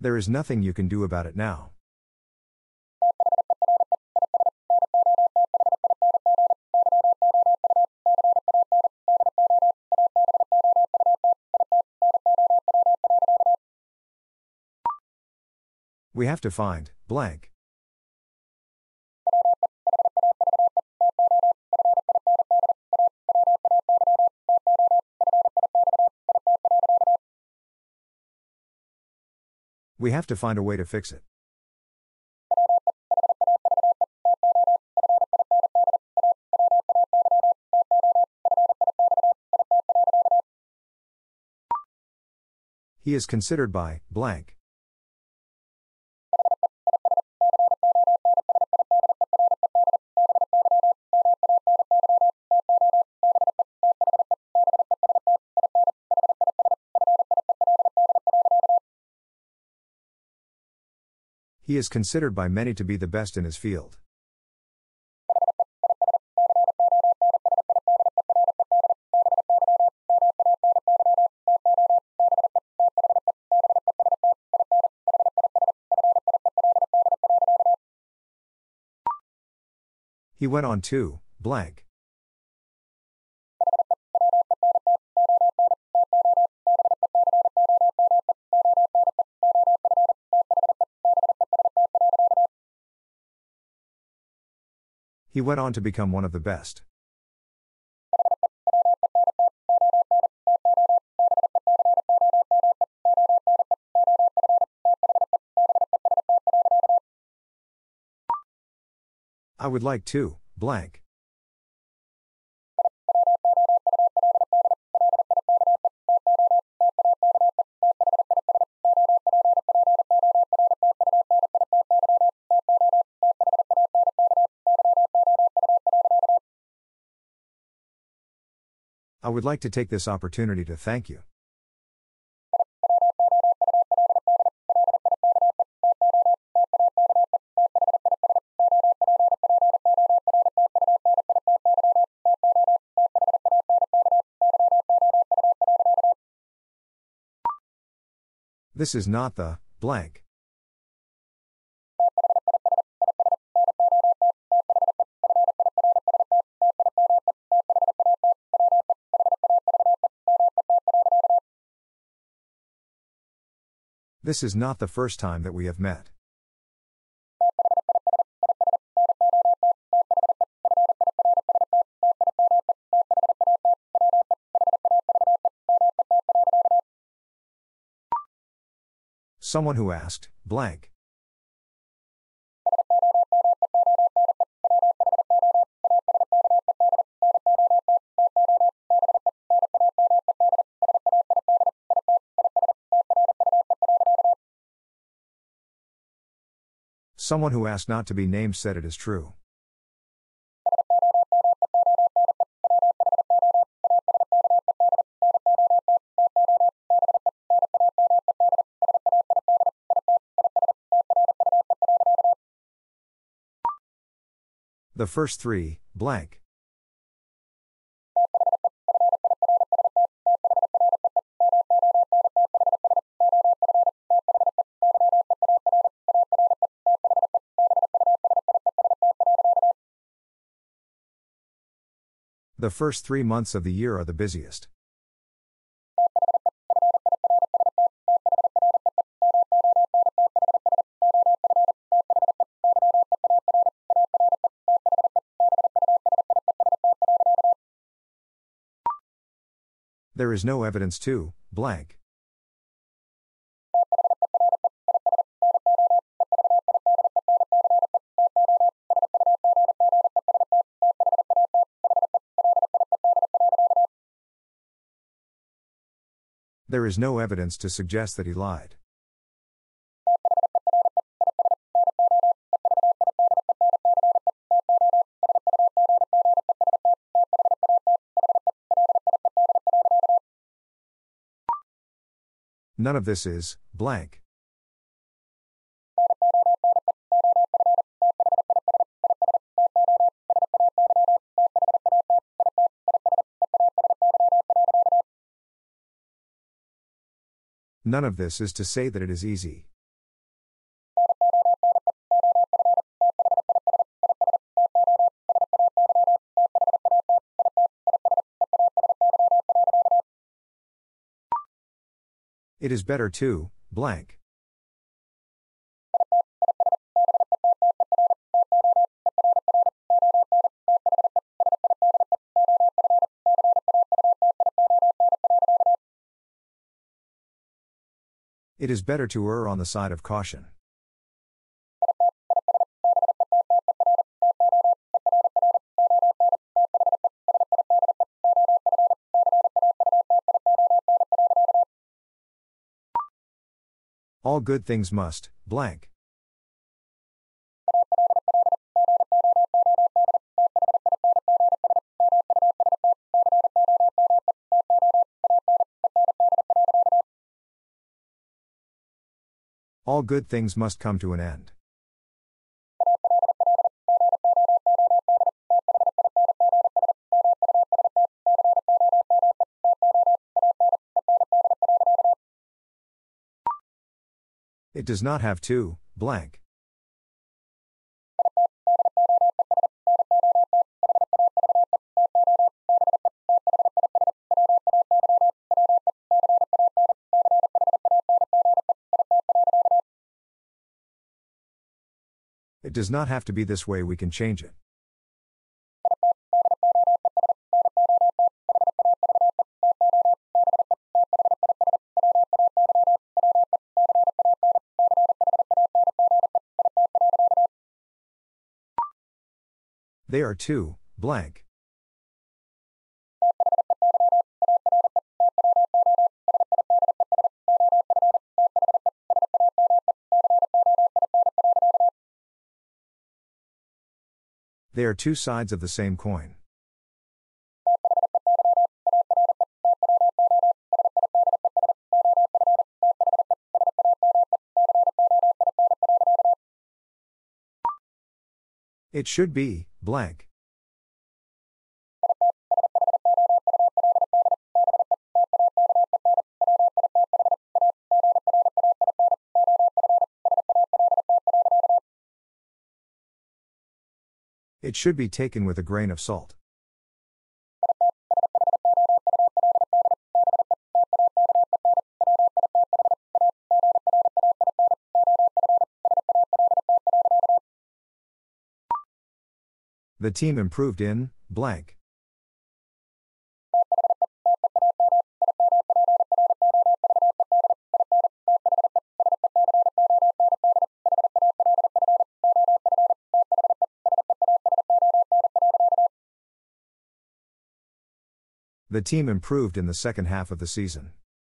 Speaker 1: There is nothing you can do about it now. We have to find blank. We have to find a way to fix it. He is considered by blank. He is considered by many to be the best in his field. He went on to blank. He went on to become one of the best. I would like to blank. I would like to take this opportunity to thank you. This is not the blank. This is not the first time that we have met. Someone who asked blank. Someone who asked not to be named said it is true. The first three, blank. The first 3 months of the year are the busiest. There is no evidence to blank. There is no evidence to suggest that he lied. None of this is blank. None of this is to say that it is easy. It is better to, blank. It is better to err on the side of caution. All good things must, blank. All good things must come to an end. It does not have to, blank. It does not have to be this way, we can change it. They are too, blank. They are two sides of the same coin. It should be, blank. It should be taken with a grain of salt. The team improved in, blank. The team improved in the second half of the season.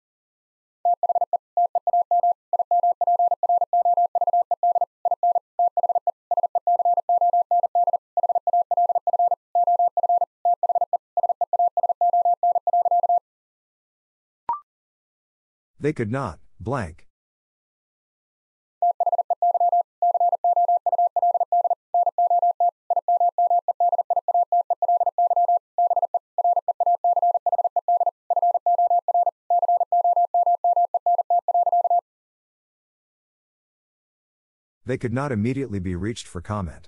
Speaker 1: They could not, blank. They could not immediately be reached for comment.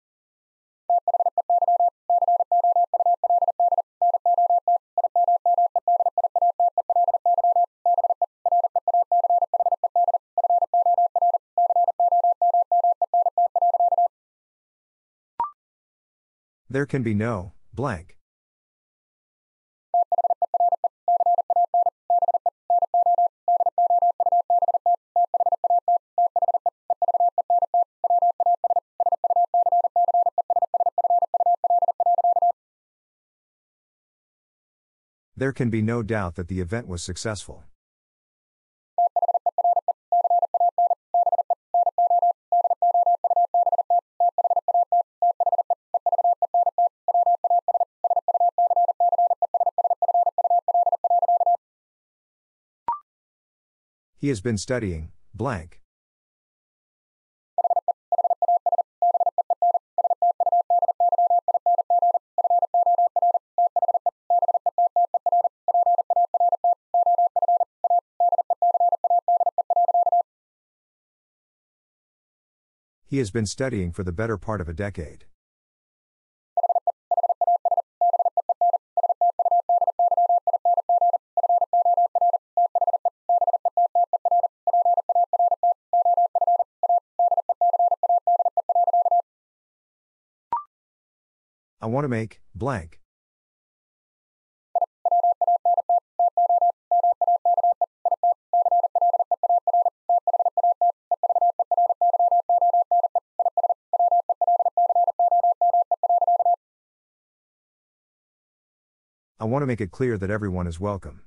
Speaker 1: There can be no, blank. There can be no doubt that the event was successful. He has been studying, blank. He has been studying for the better part of a decade. I want to make, blank. I want to make it clear that everyone is welcome.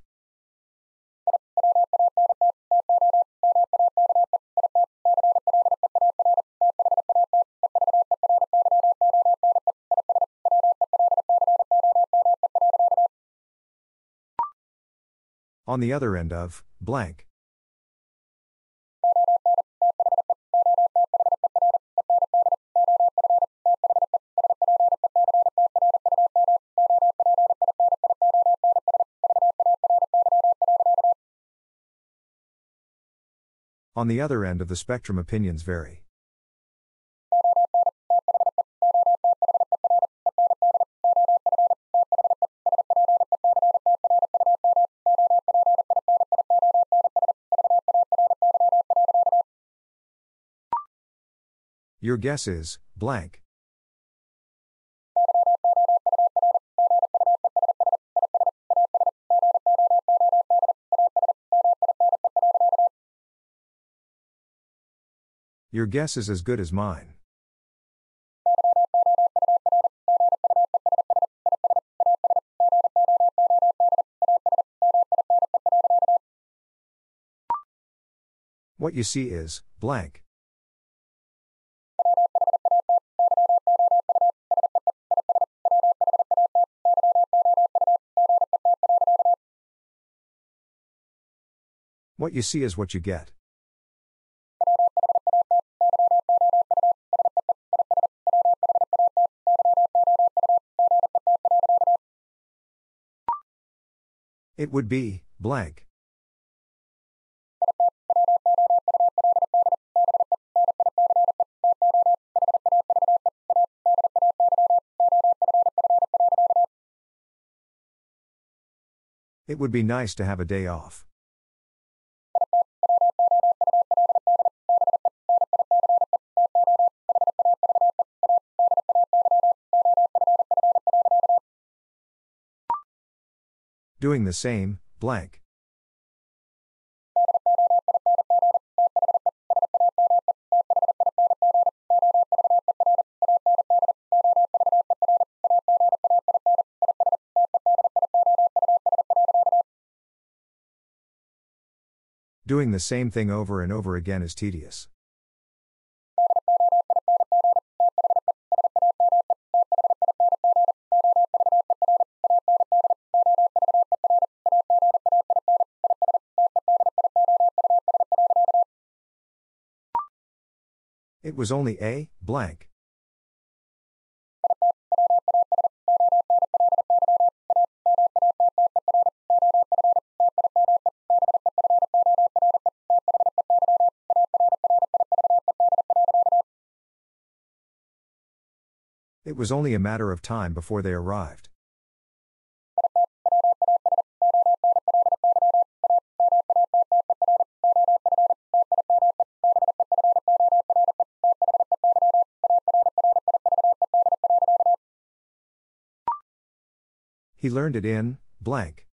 Speaker 1: On the other end of, blank. On the other end of the spectrum, opinions vary. Your guess is, blank. Your guess is as good as mine. What you see is, blank. What you see is what you get. It would be, blank. It would be nice to have a day off. Doing the same, blank. Doing the same thing over and over again is tedious. It was only a, blank. It was only a matter of time before they arrived. He learned it in, blank.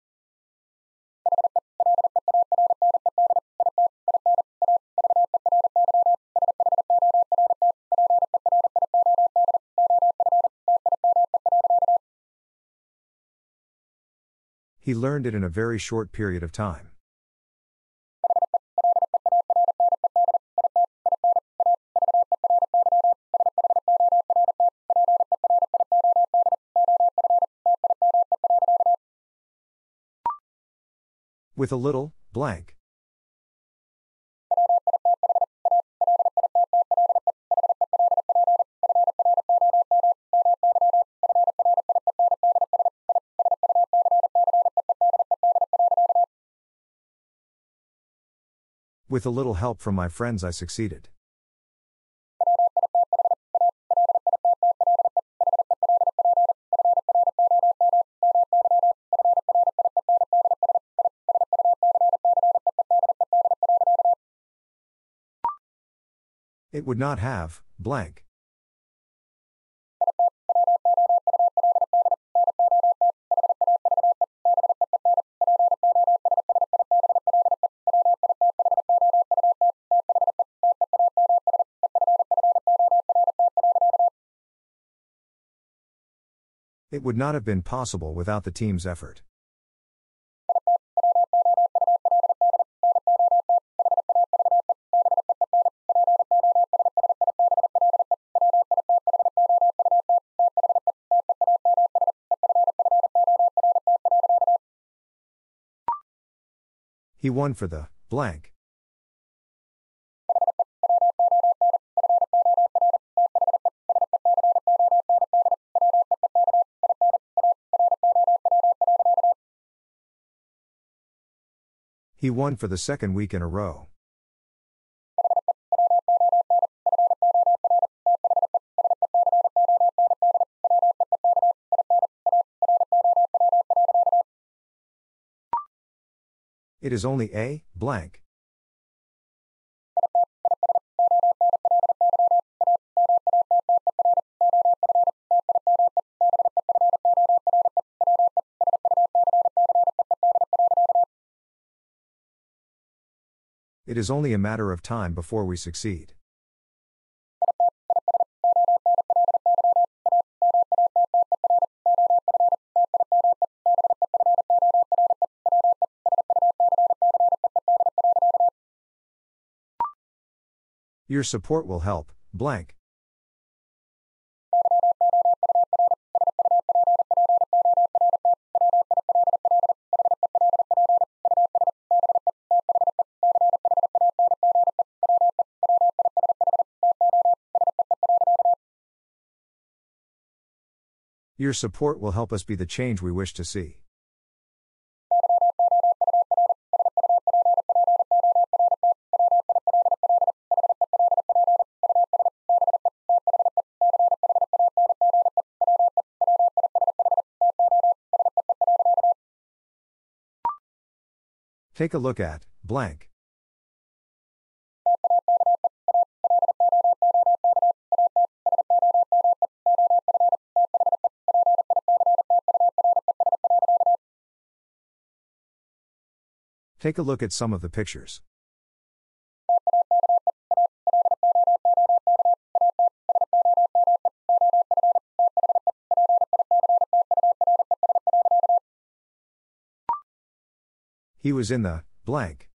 Speaker 1: He learned it in a very short period of time. With a little, blank. With a little help from my friends, I succeeded. It would not have, blank. It would not have been possible without the team's effort. He won for the blank. He won for the second week in a row. It is only a blank. It is only a matter of time before we succeed. Your support will help, blank. Your support will help us be the change we wish to see. Take a look at blank. Take a look at some of the pictures. He was in the blank.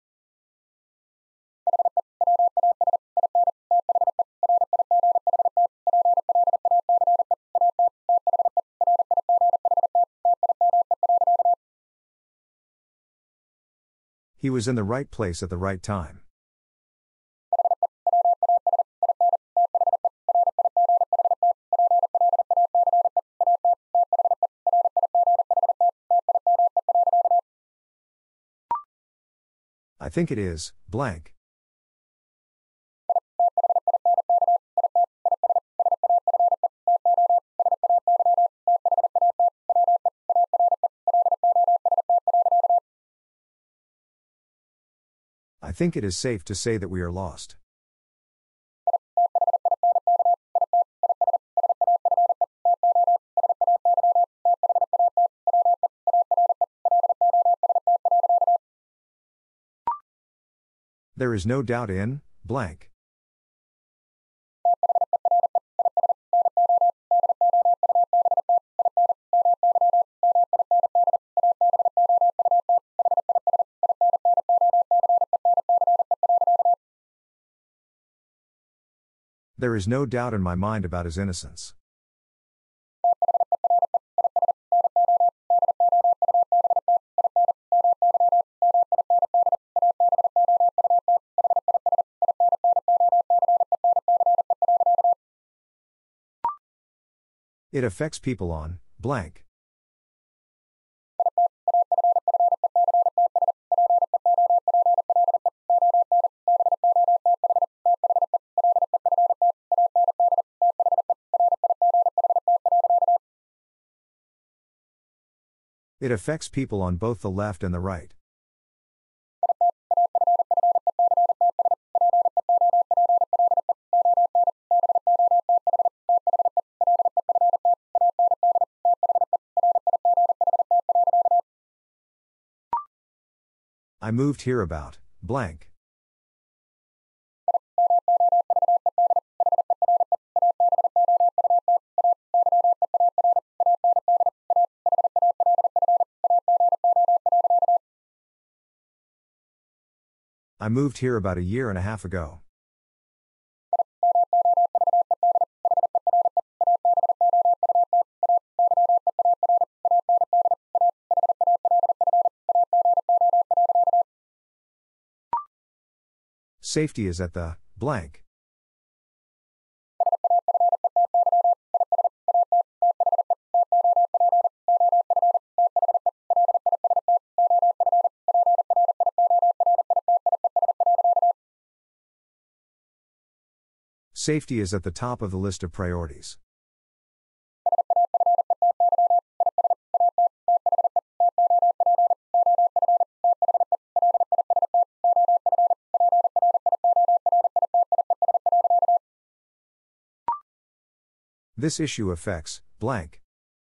Speaker 1: He was in the right place at the right time. I think it is blank. I think it is safe to say that we are lost. There is no doubt in blank. There is no doubt in my mind about his innocence. It affects people on blank. It affects people on both the left and the right. I moved here about blank. I moved here about a year and a half ago. Safety is at the blank. Safety is at the top of the list of priorities. This issue affects blank.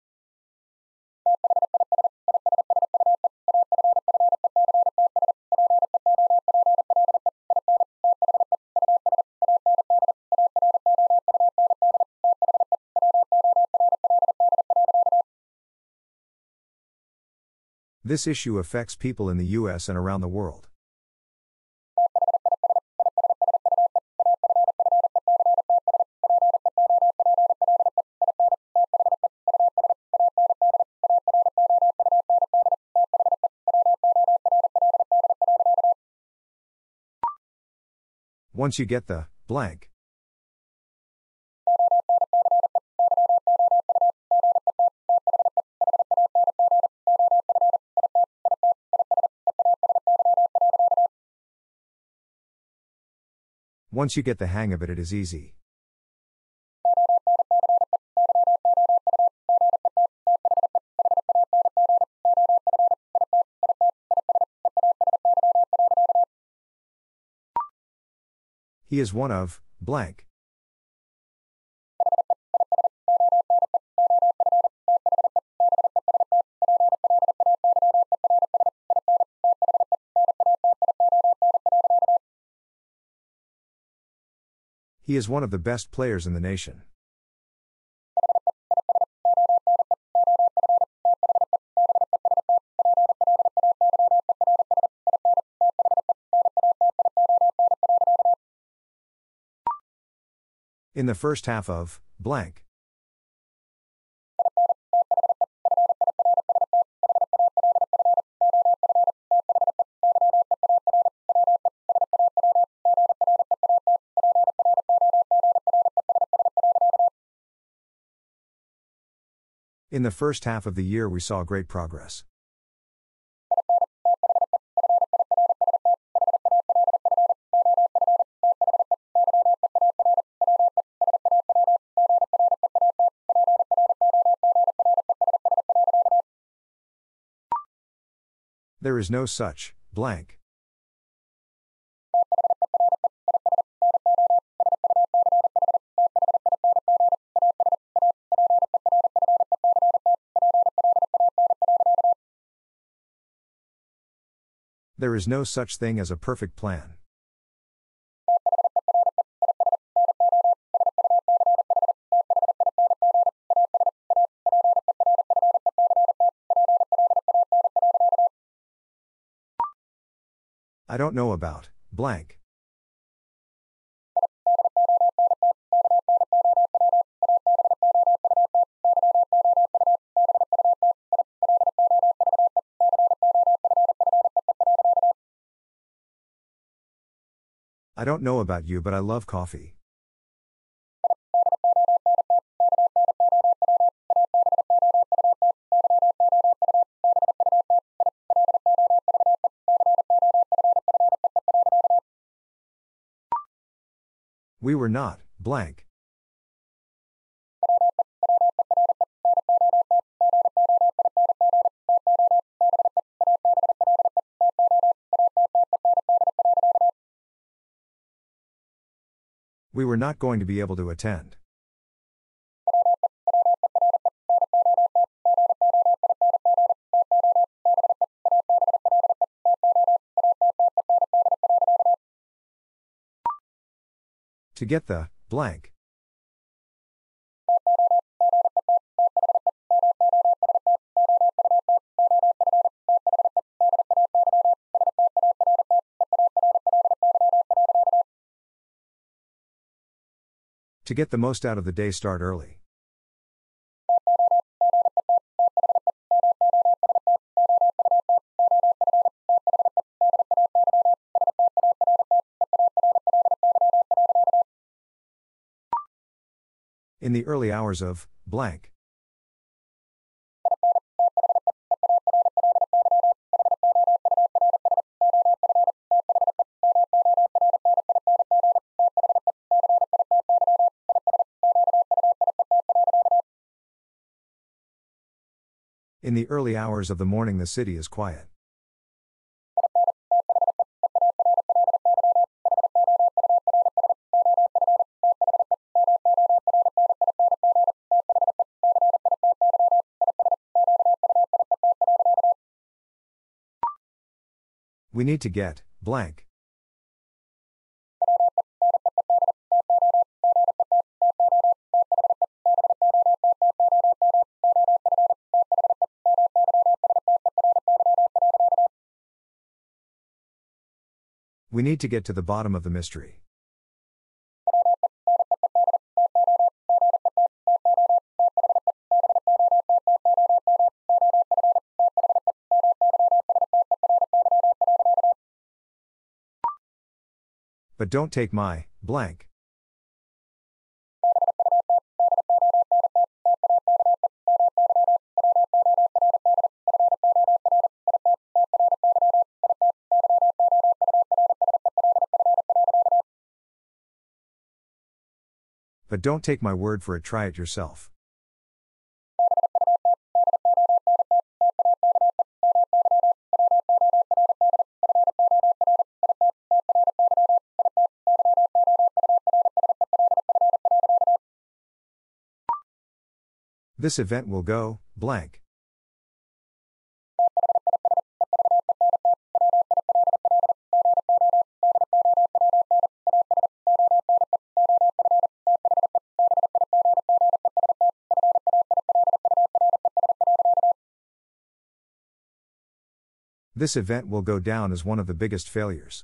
Speaker 1: This issue affects people in the US and around the world. Once you get the blank. Once you get the hang of it, it is easy. He is one of blank. He is one of the best players in the nation. In the first half of blank. In the first half of the year, we saw great progress. There is no such blank. There is no such thing as a perfect plan. I don't know about blank. I don't know about you, but I love coffee. We were not blank. We were not going to be able to attend. To get the blank. To get the most out of the day, start early. In the early hours of blank. In the early hours of the morning, the city is quiet. We need to get blank. We need to get to the bottom of the mystery. But don't take my blank. But don't take my word for it, try it yourself. This event will go blank. This event will go down as one of the biggest failures.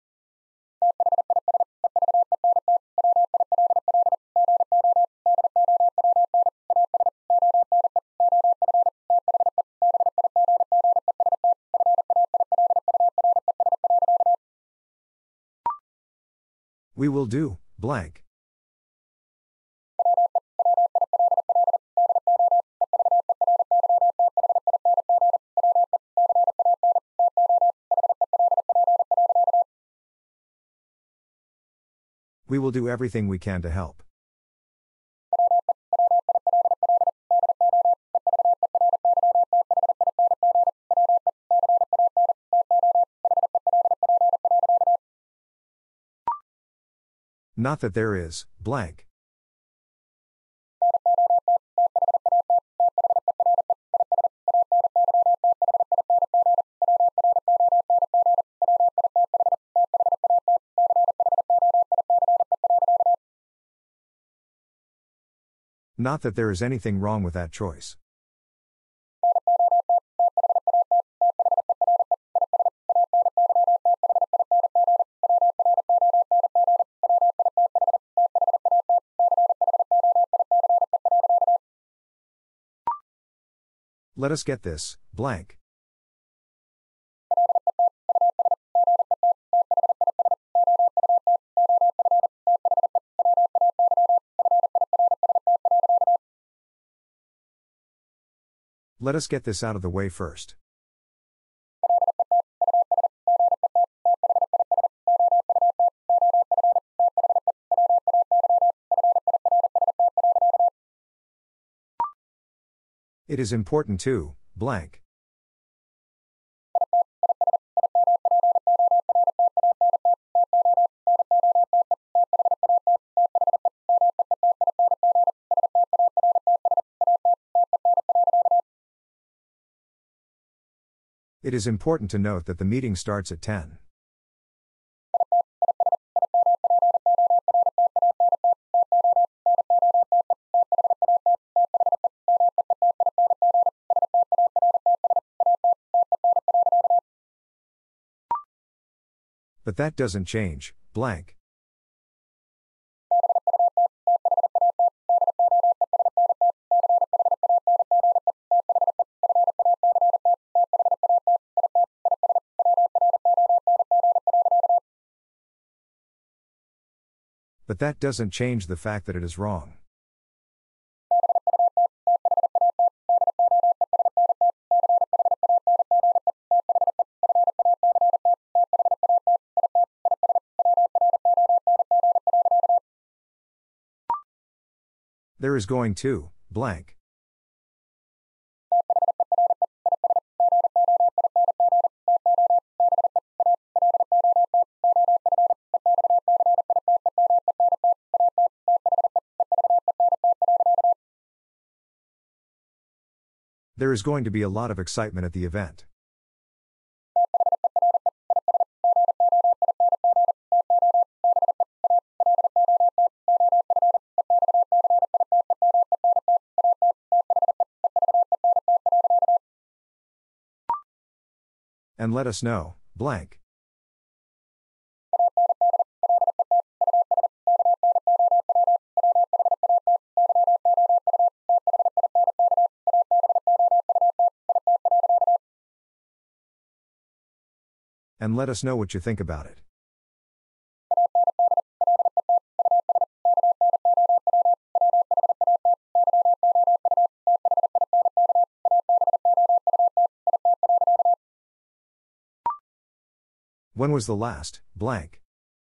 Speaker 1: We will do blank. We will do everything we can to help. Not that there is blank. Not that there is anything wrong with that choice. Let us get this blank. Let us get this out of the way first. It is important to blank. It is important to note that the meeting starts at 10. But that doesn't change blank. But that doesn't change the fact that it is wrong. There is going to, blank. There is going to be a lot of excitement at the event. And let us know, blank. And let us know what you think about it. When was the last, blank?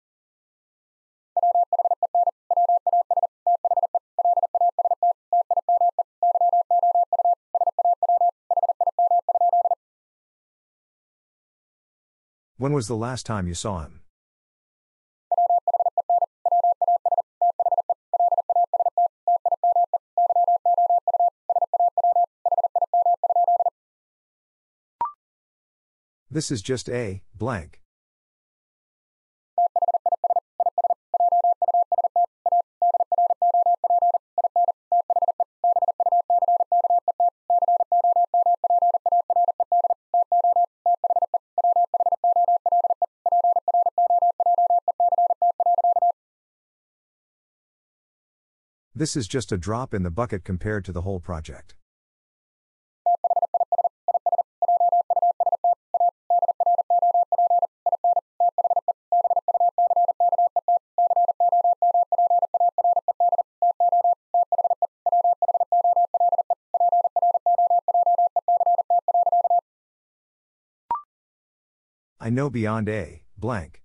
Speaker 1: When was the last time you saw him? This is just a, blank. This is just a drop in the bucket compared to the whole project. I know beyond a, blank.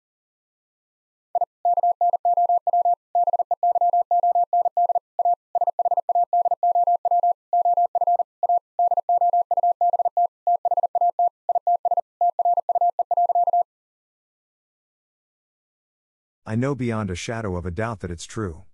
Speaker 1: I know beyond a shadow of a doubt that it's true.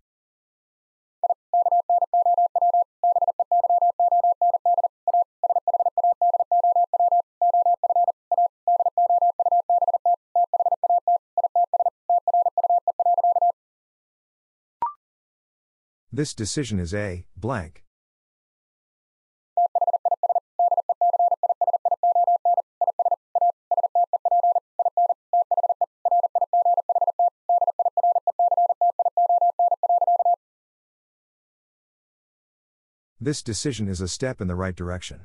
Speaker 1: This decision is a, blank. This decision is a step in the right direction.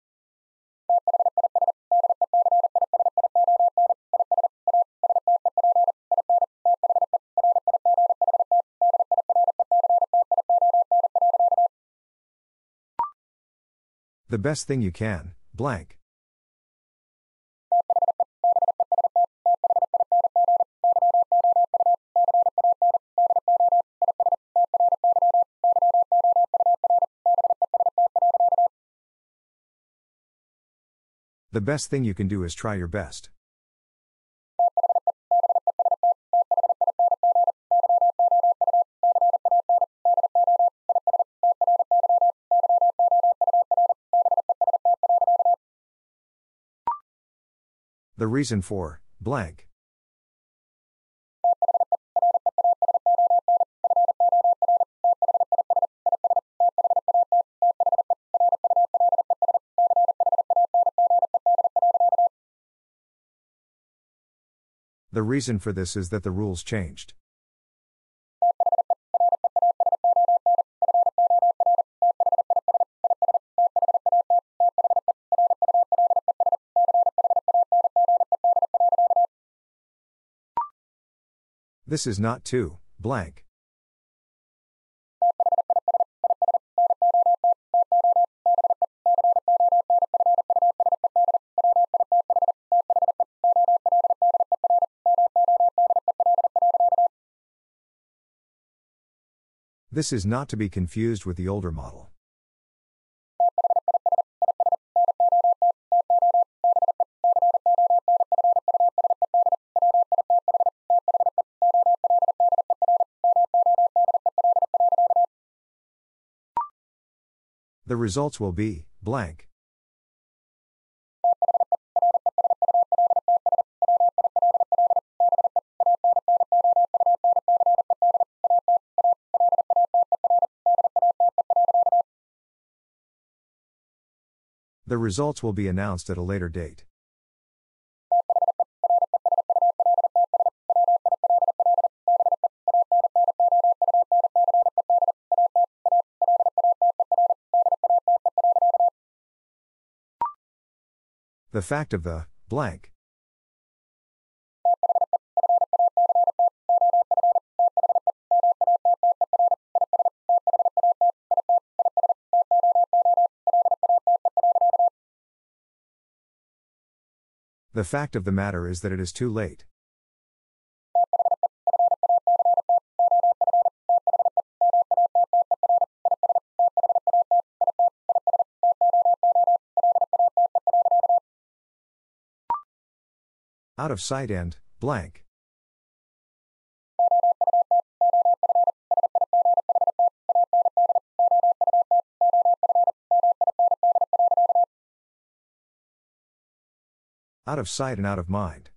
Speaker 1: The best thing you can, blank. The best thing you can do is try your best. The reason for, blank. The reason for this is that the rules changed. This is not too, blank. This is not to be confused with the older model. The results will be blank. The results will be announced at a later date. The fact of the blank. The fact of the matter is that it is too late. Out of sight and blank. Out of sight and out of mind.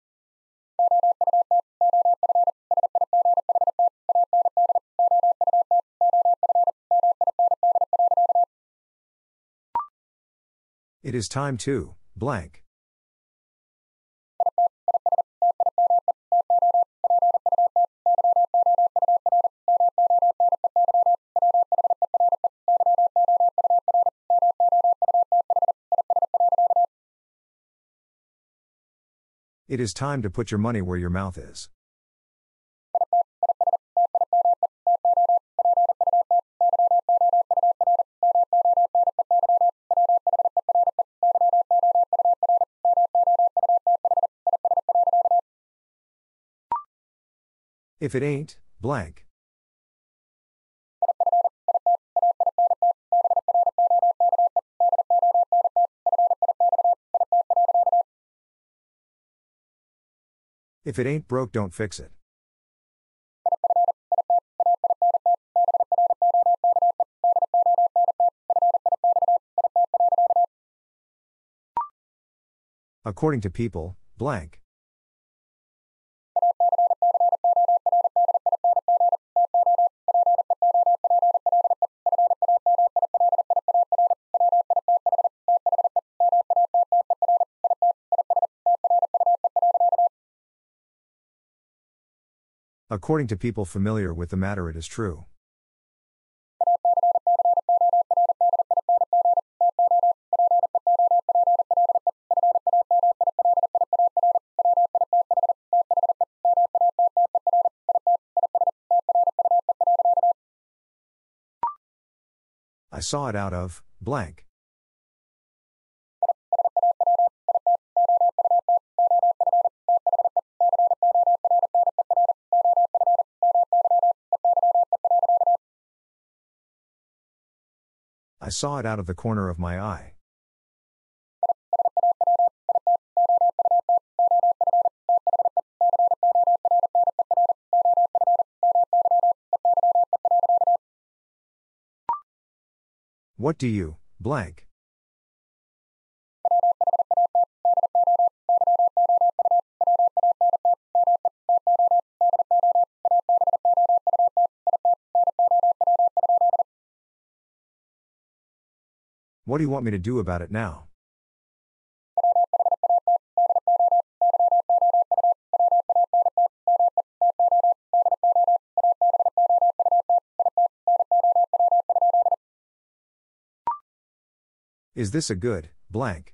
Speaker 1: It is time to blank. It is time to put your money where your mouth is. If it ain't blank. If it ain't broke, don't fix it. According to people, blank. According to people familiar with the matter, it is true. I saw it out of blank. I saw it out of the corner of my eye. What do you blank? What do you want me to do about it now? Is this a good blank?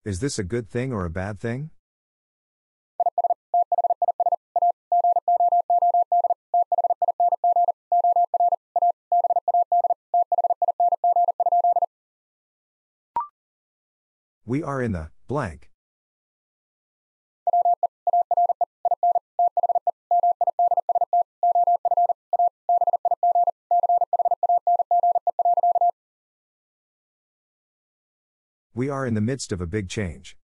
Speaker 1: Is this a good thing or a bad thing? We are in the blank. We are in the midst of a big change.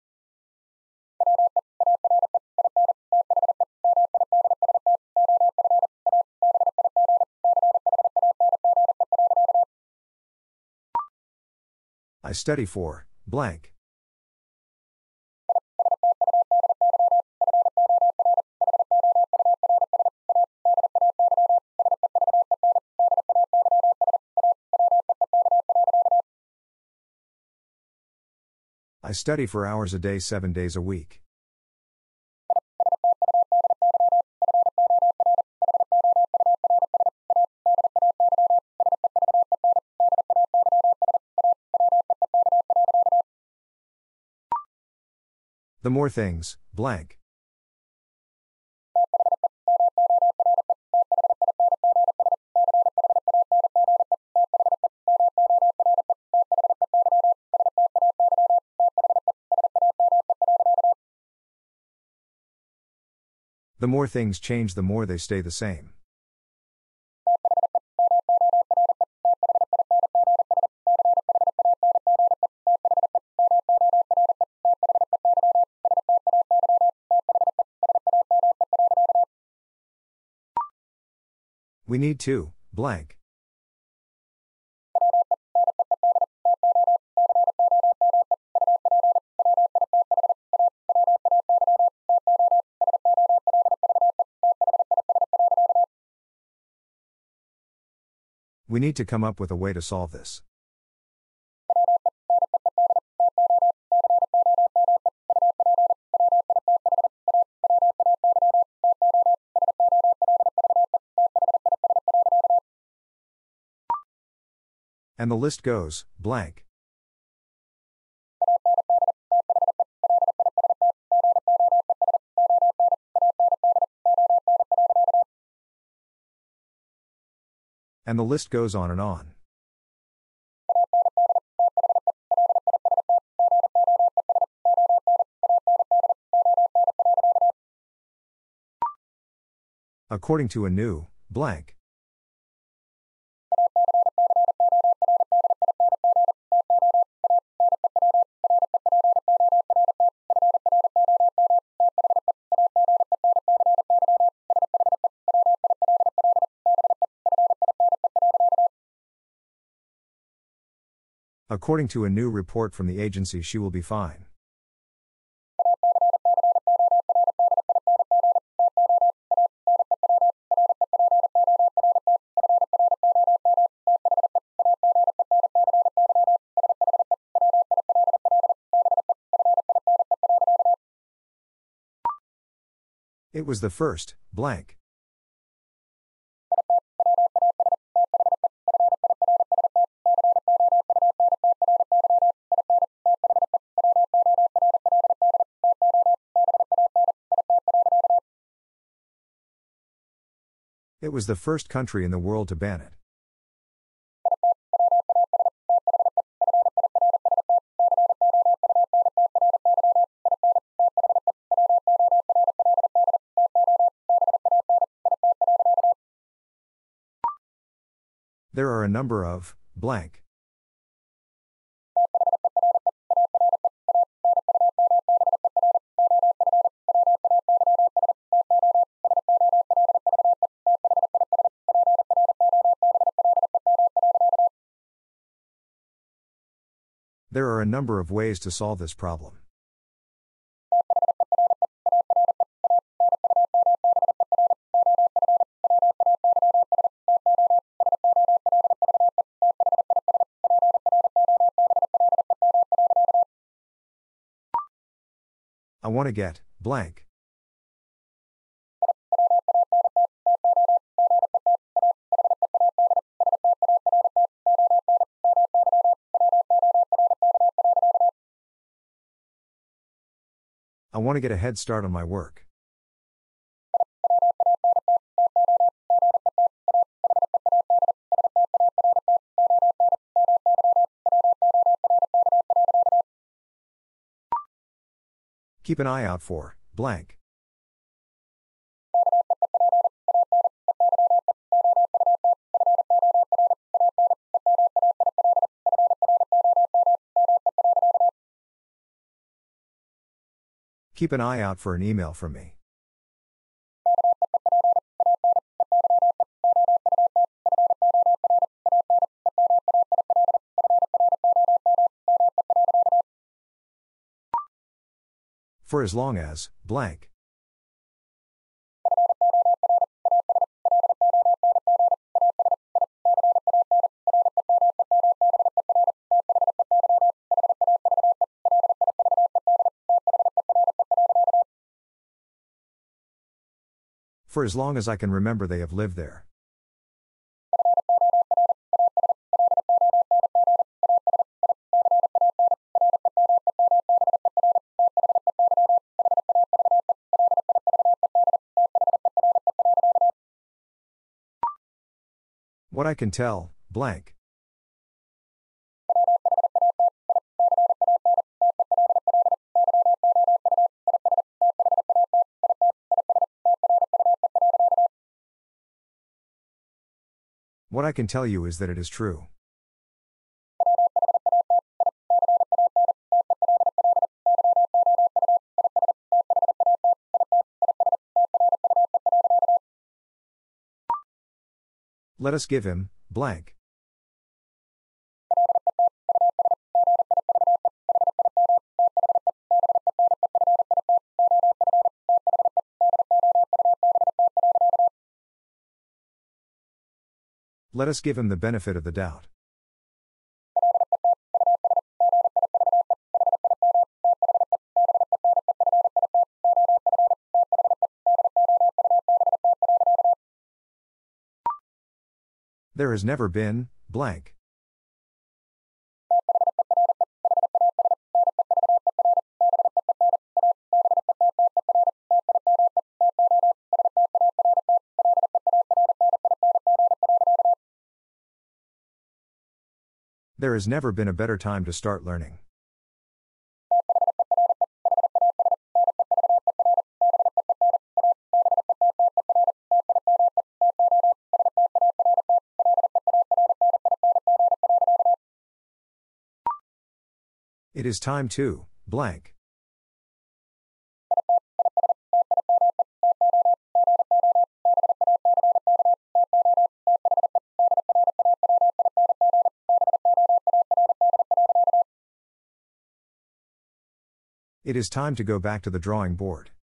Speaker 1: I study for blank. I study for hours a day, 7 days a week. The more things, blank. The more things change, the more they stay the same. We need to, blank. We need to come up with a way to solve this. And the list goes, blank. And the list goes on and on. According to a new blank. According to a new report from the agency, she will be fine. It was the first blank. It was the first country in the world to ban it. There are a number of blank. There are a number of ways to solve this problem. I want to get blank. I want to get a head start on my work. Keep an eye out for, blank. Keep an eye out for an email from me. For as long as, blank. For as long as I can remember, they have lived there. What I can tell, blank. What I can tell you is that it is true. Let us give him, blank. Let us give him the benefit of the doubt. There has never been, blank. There has never been a better time to start learning. It is time to, blank. It is time to go back to the drawing board.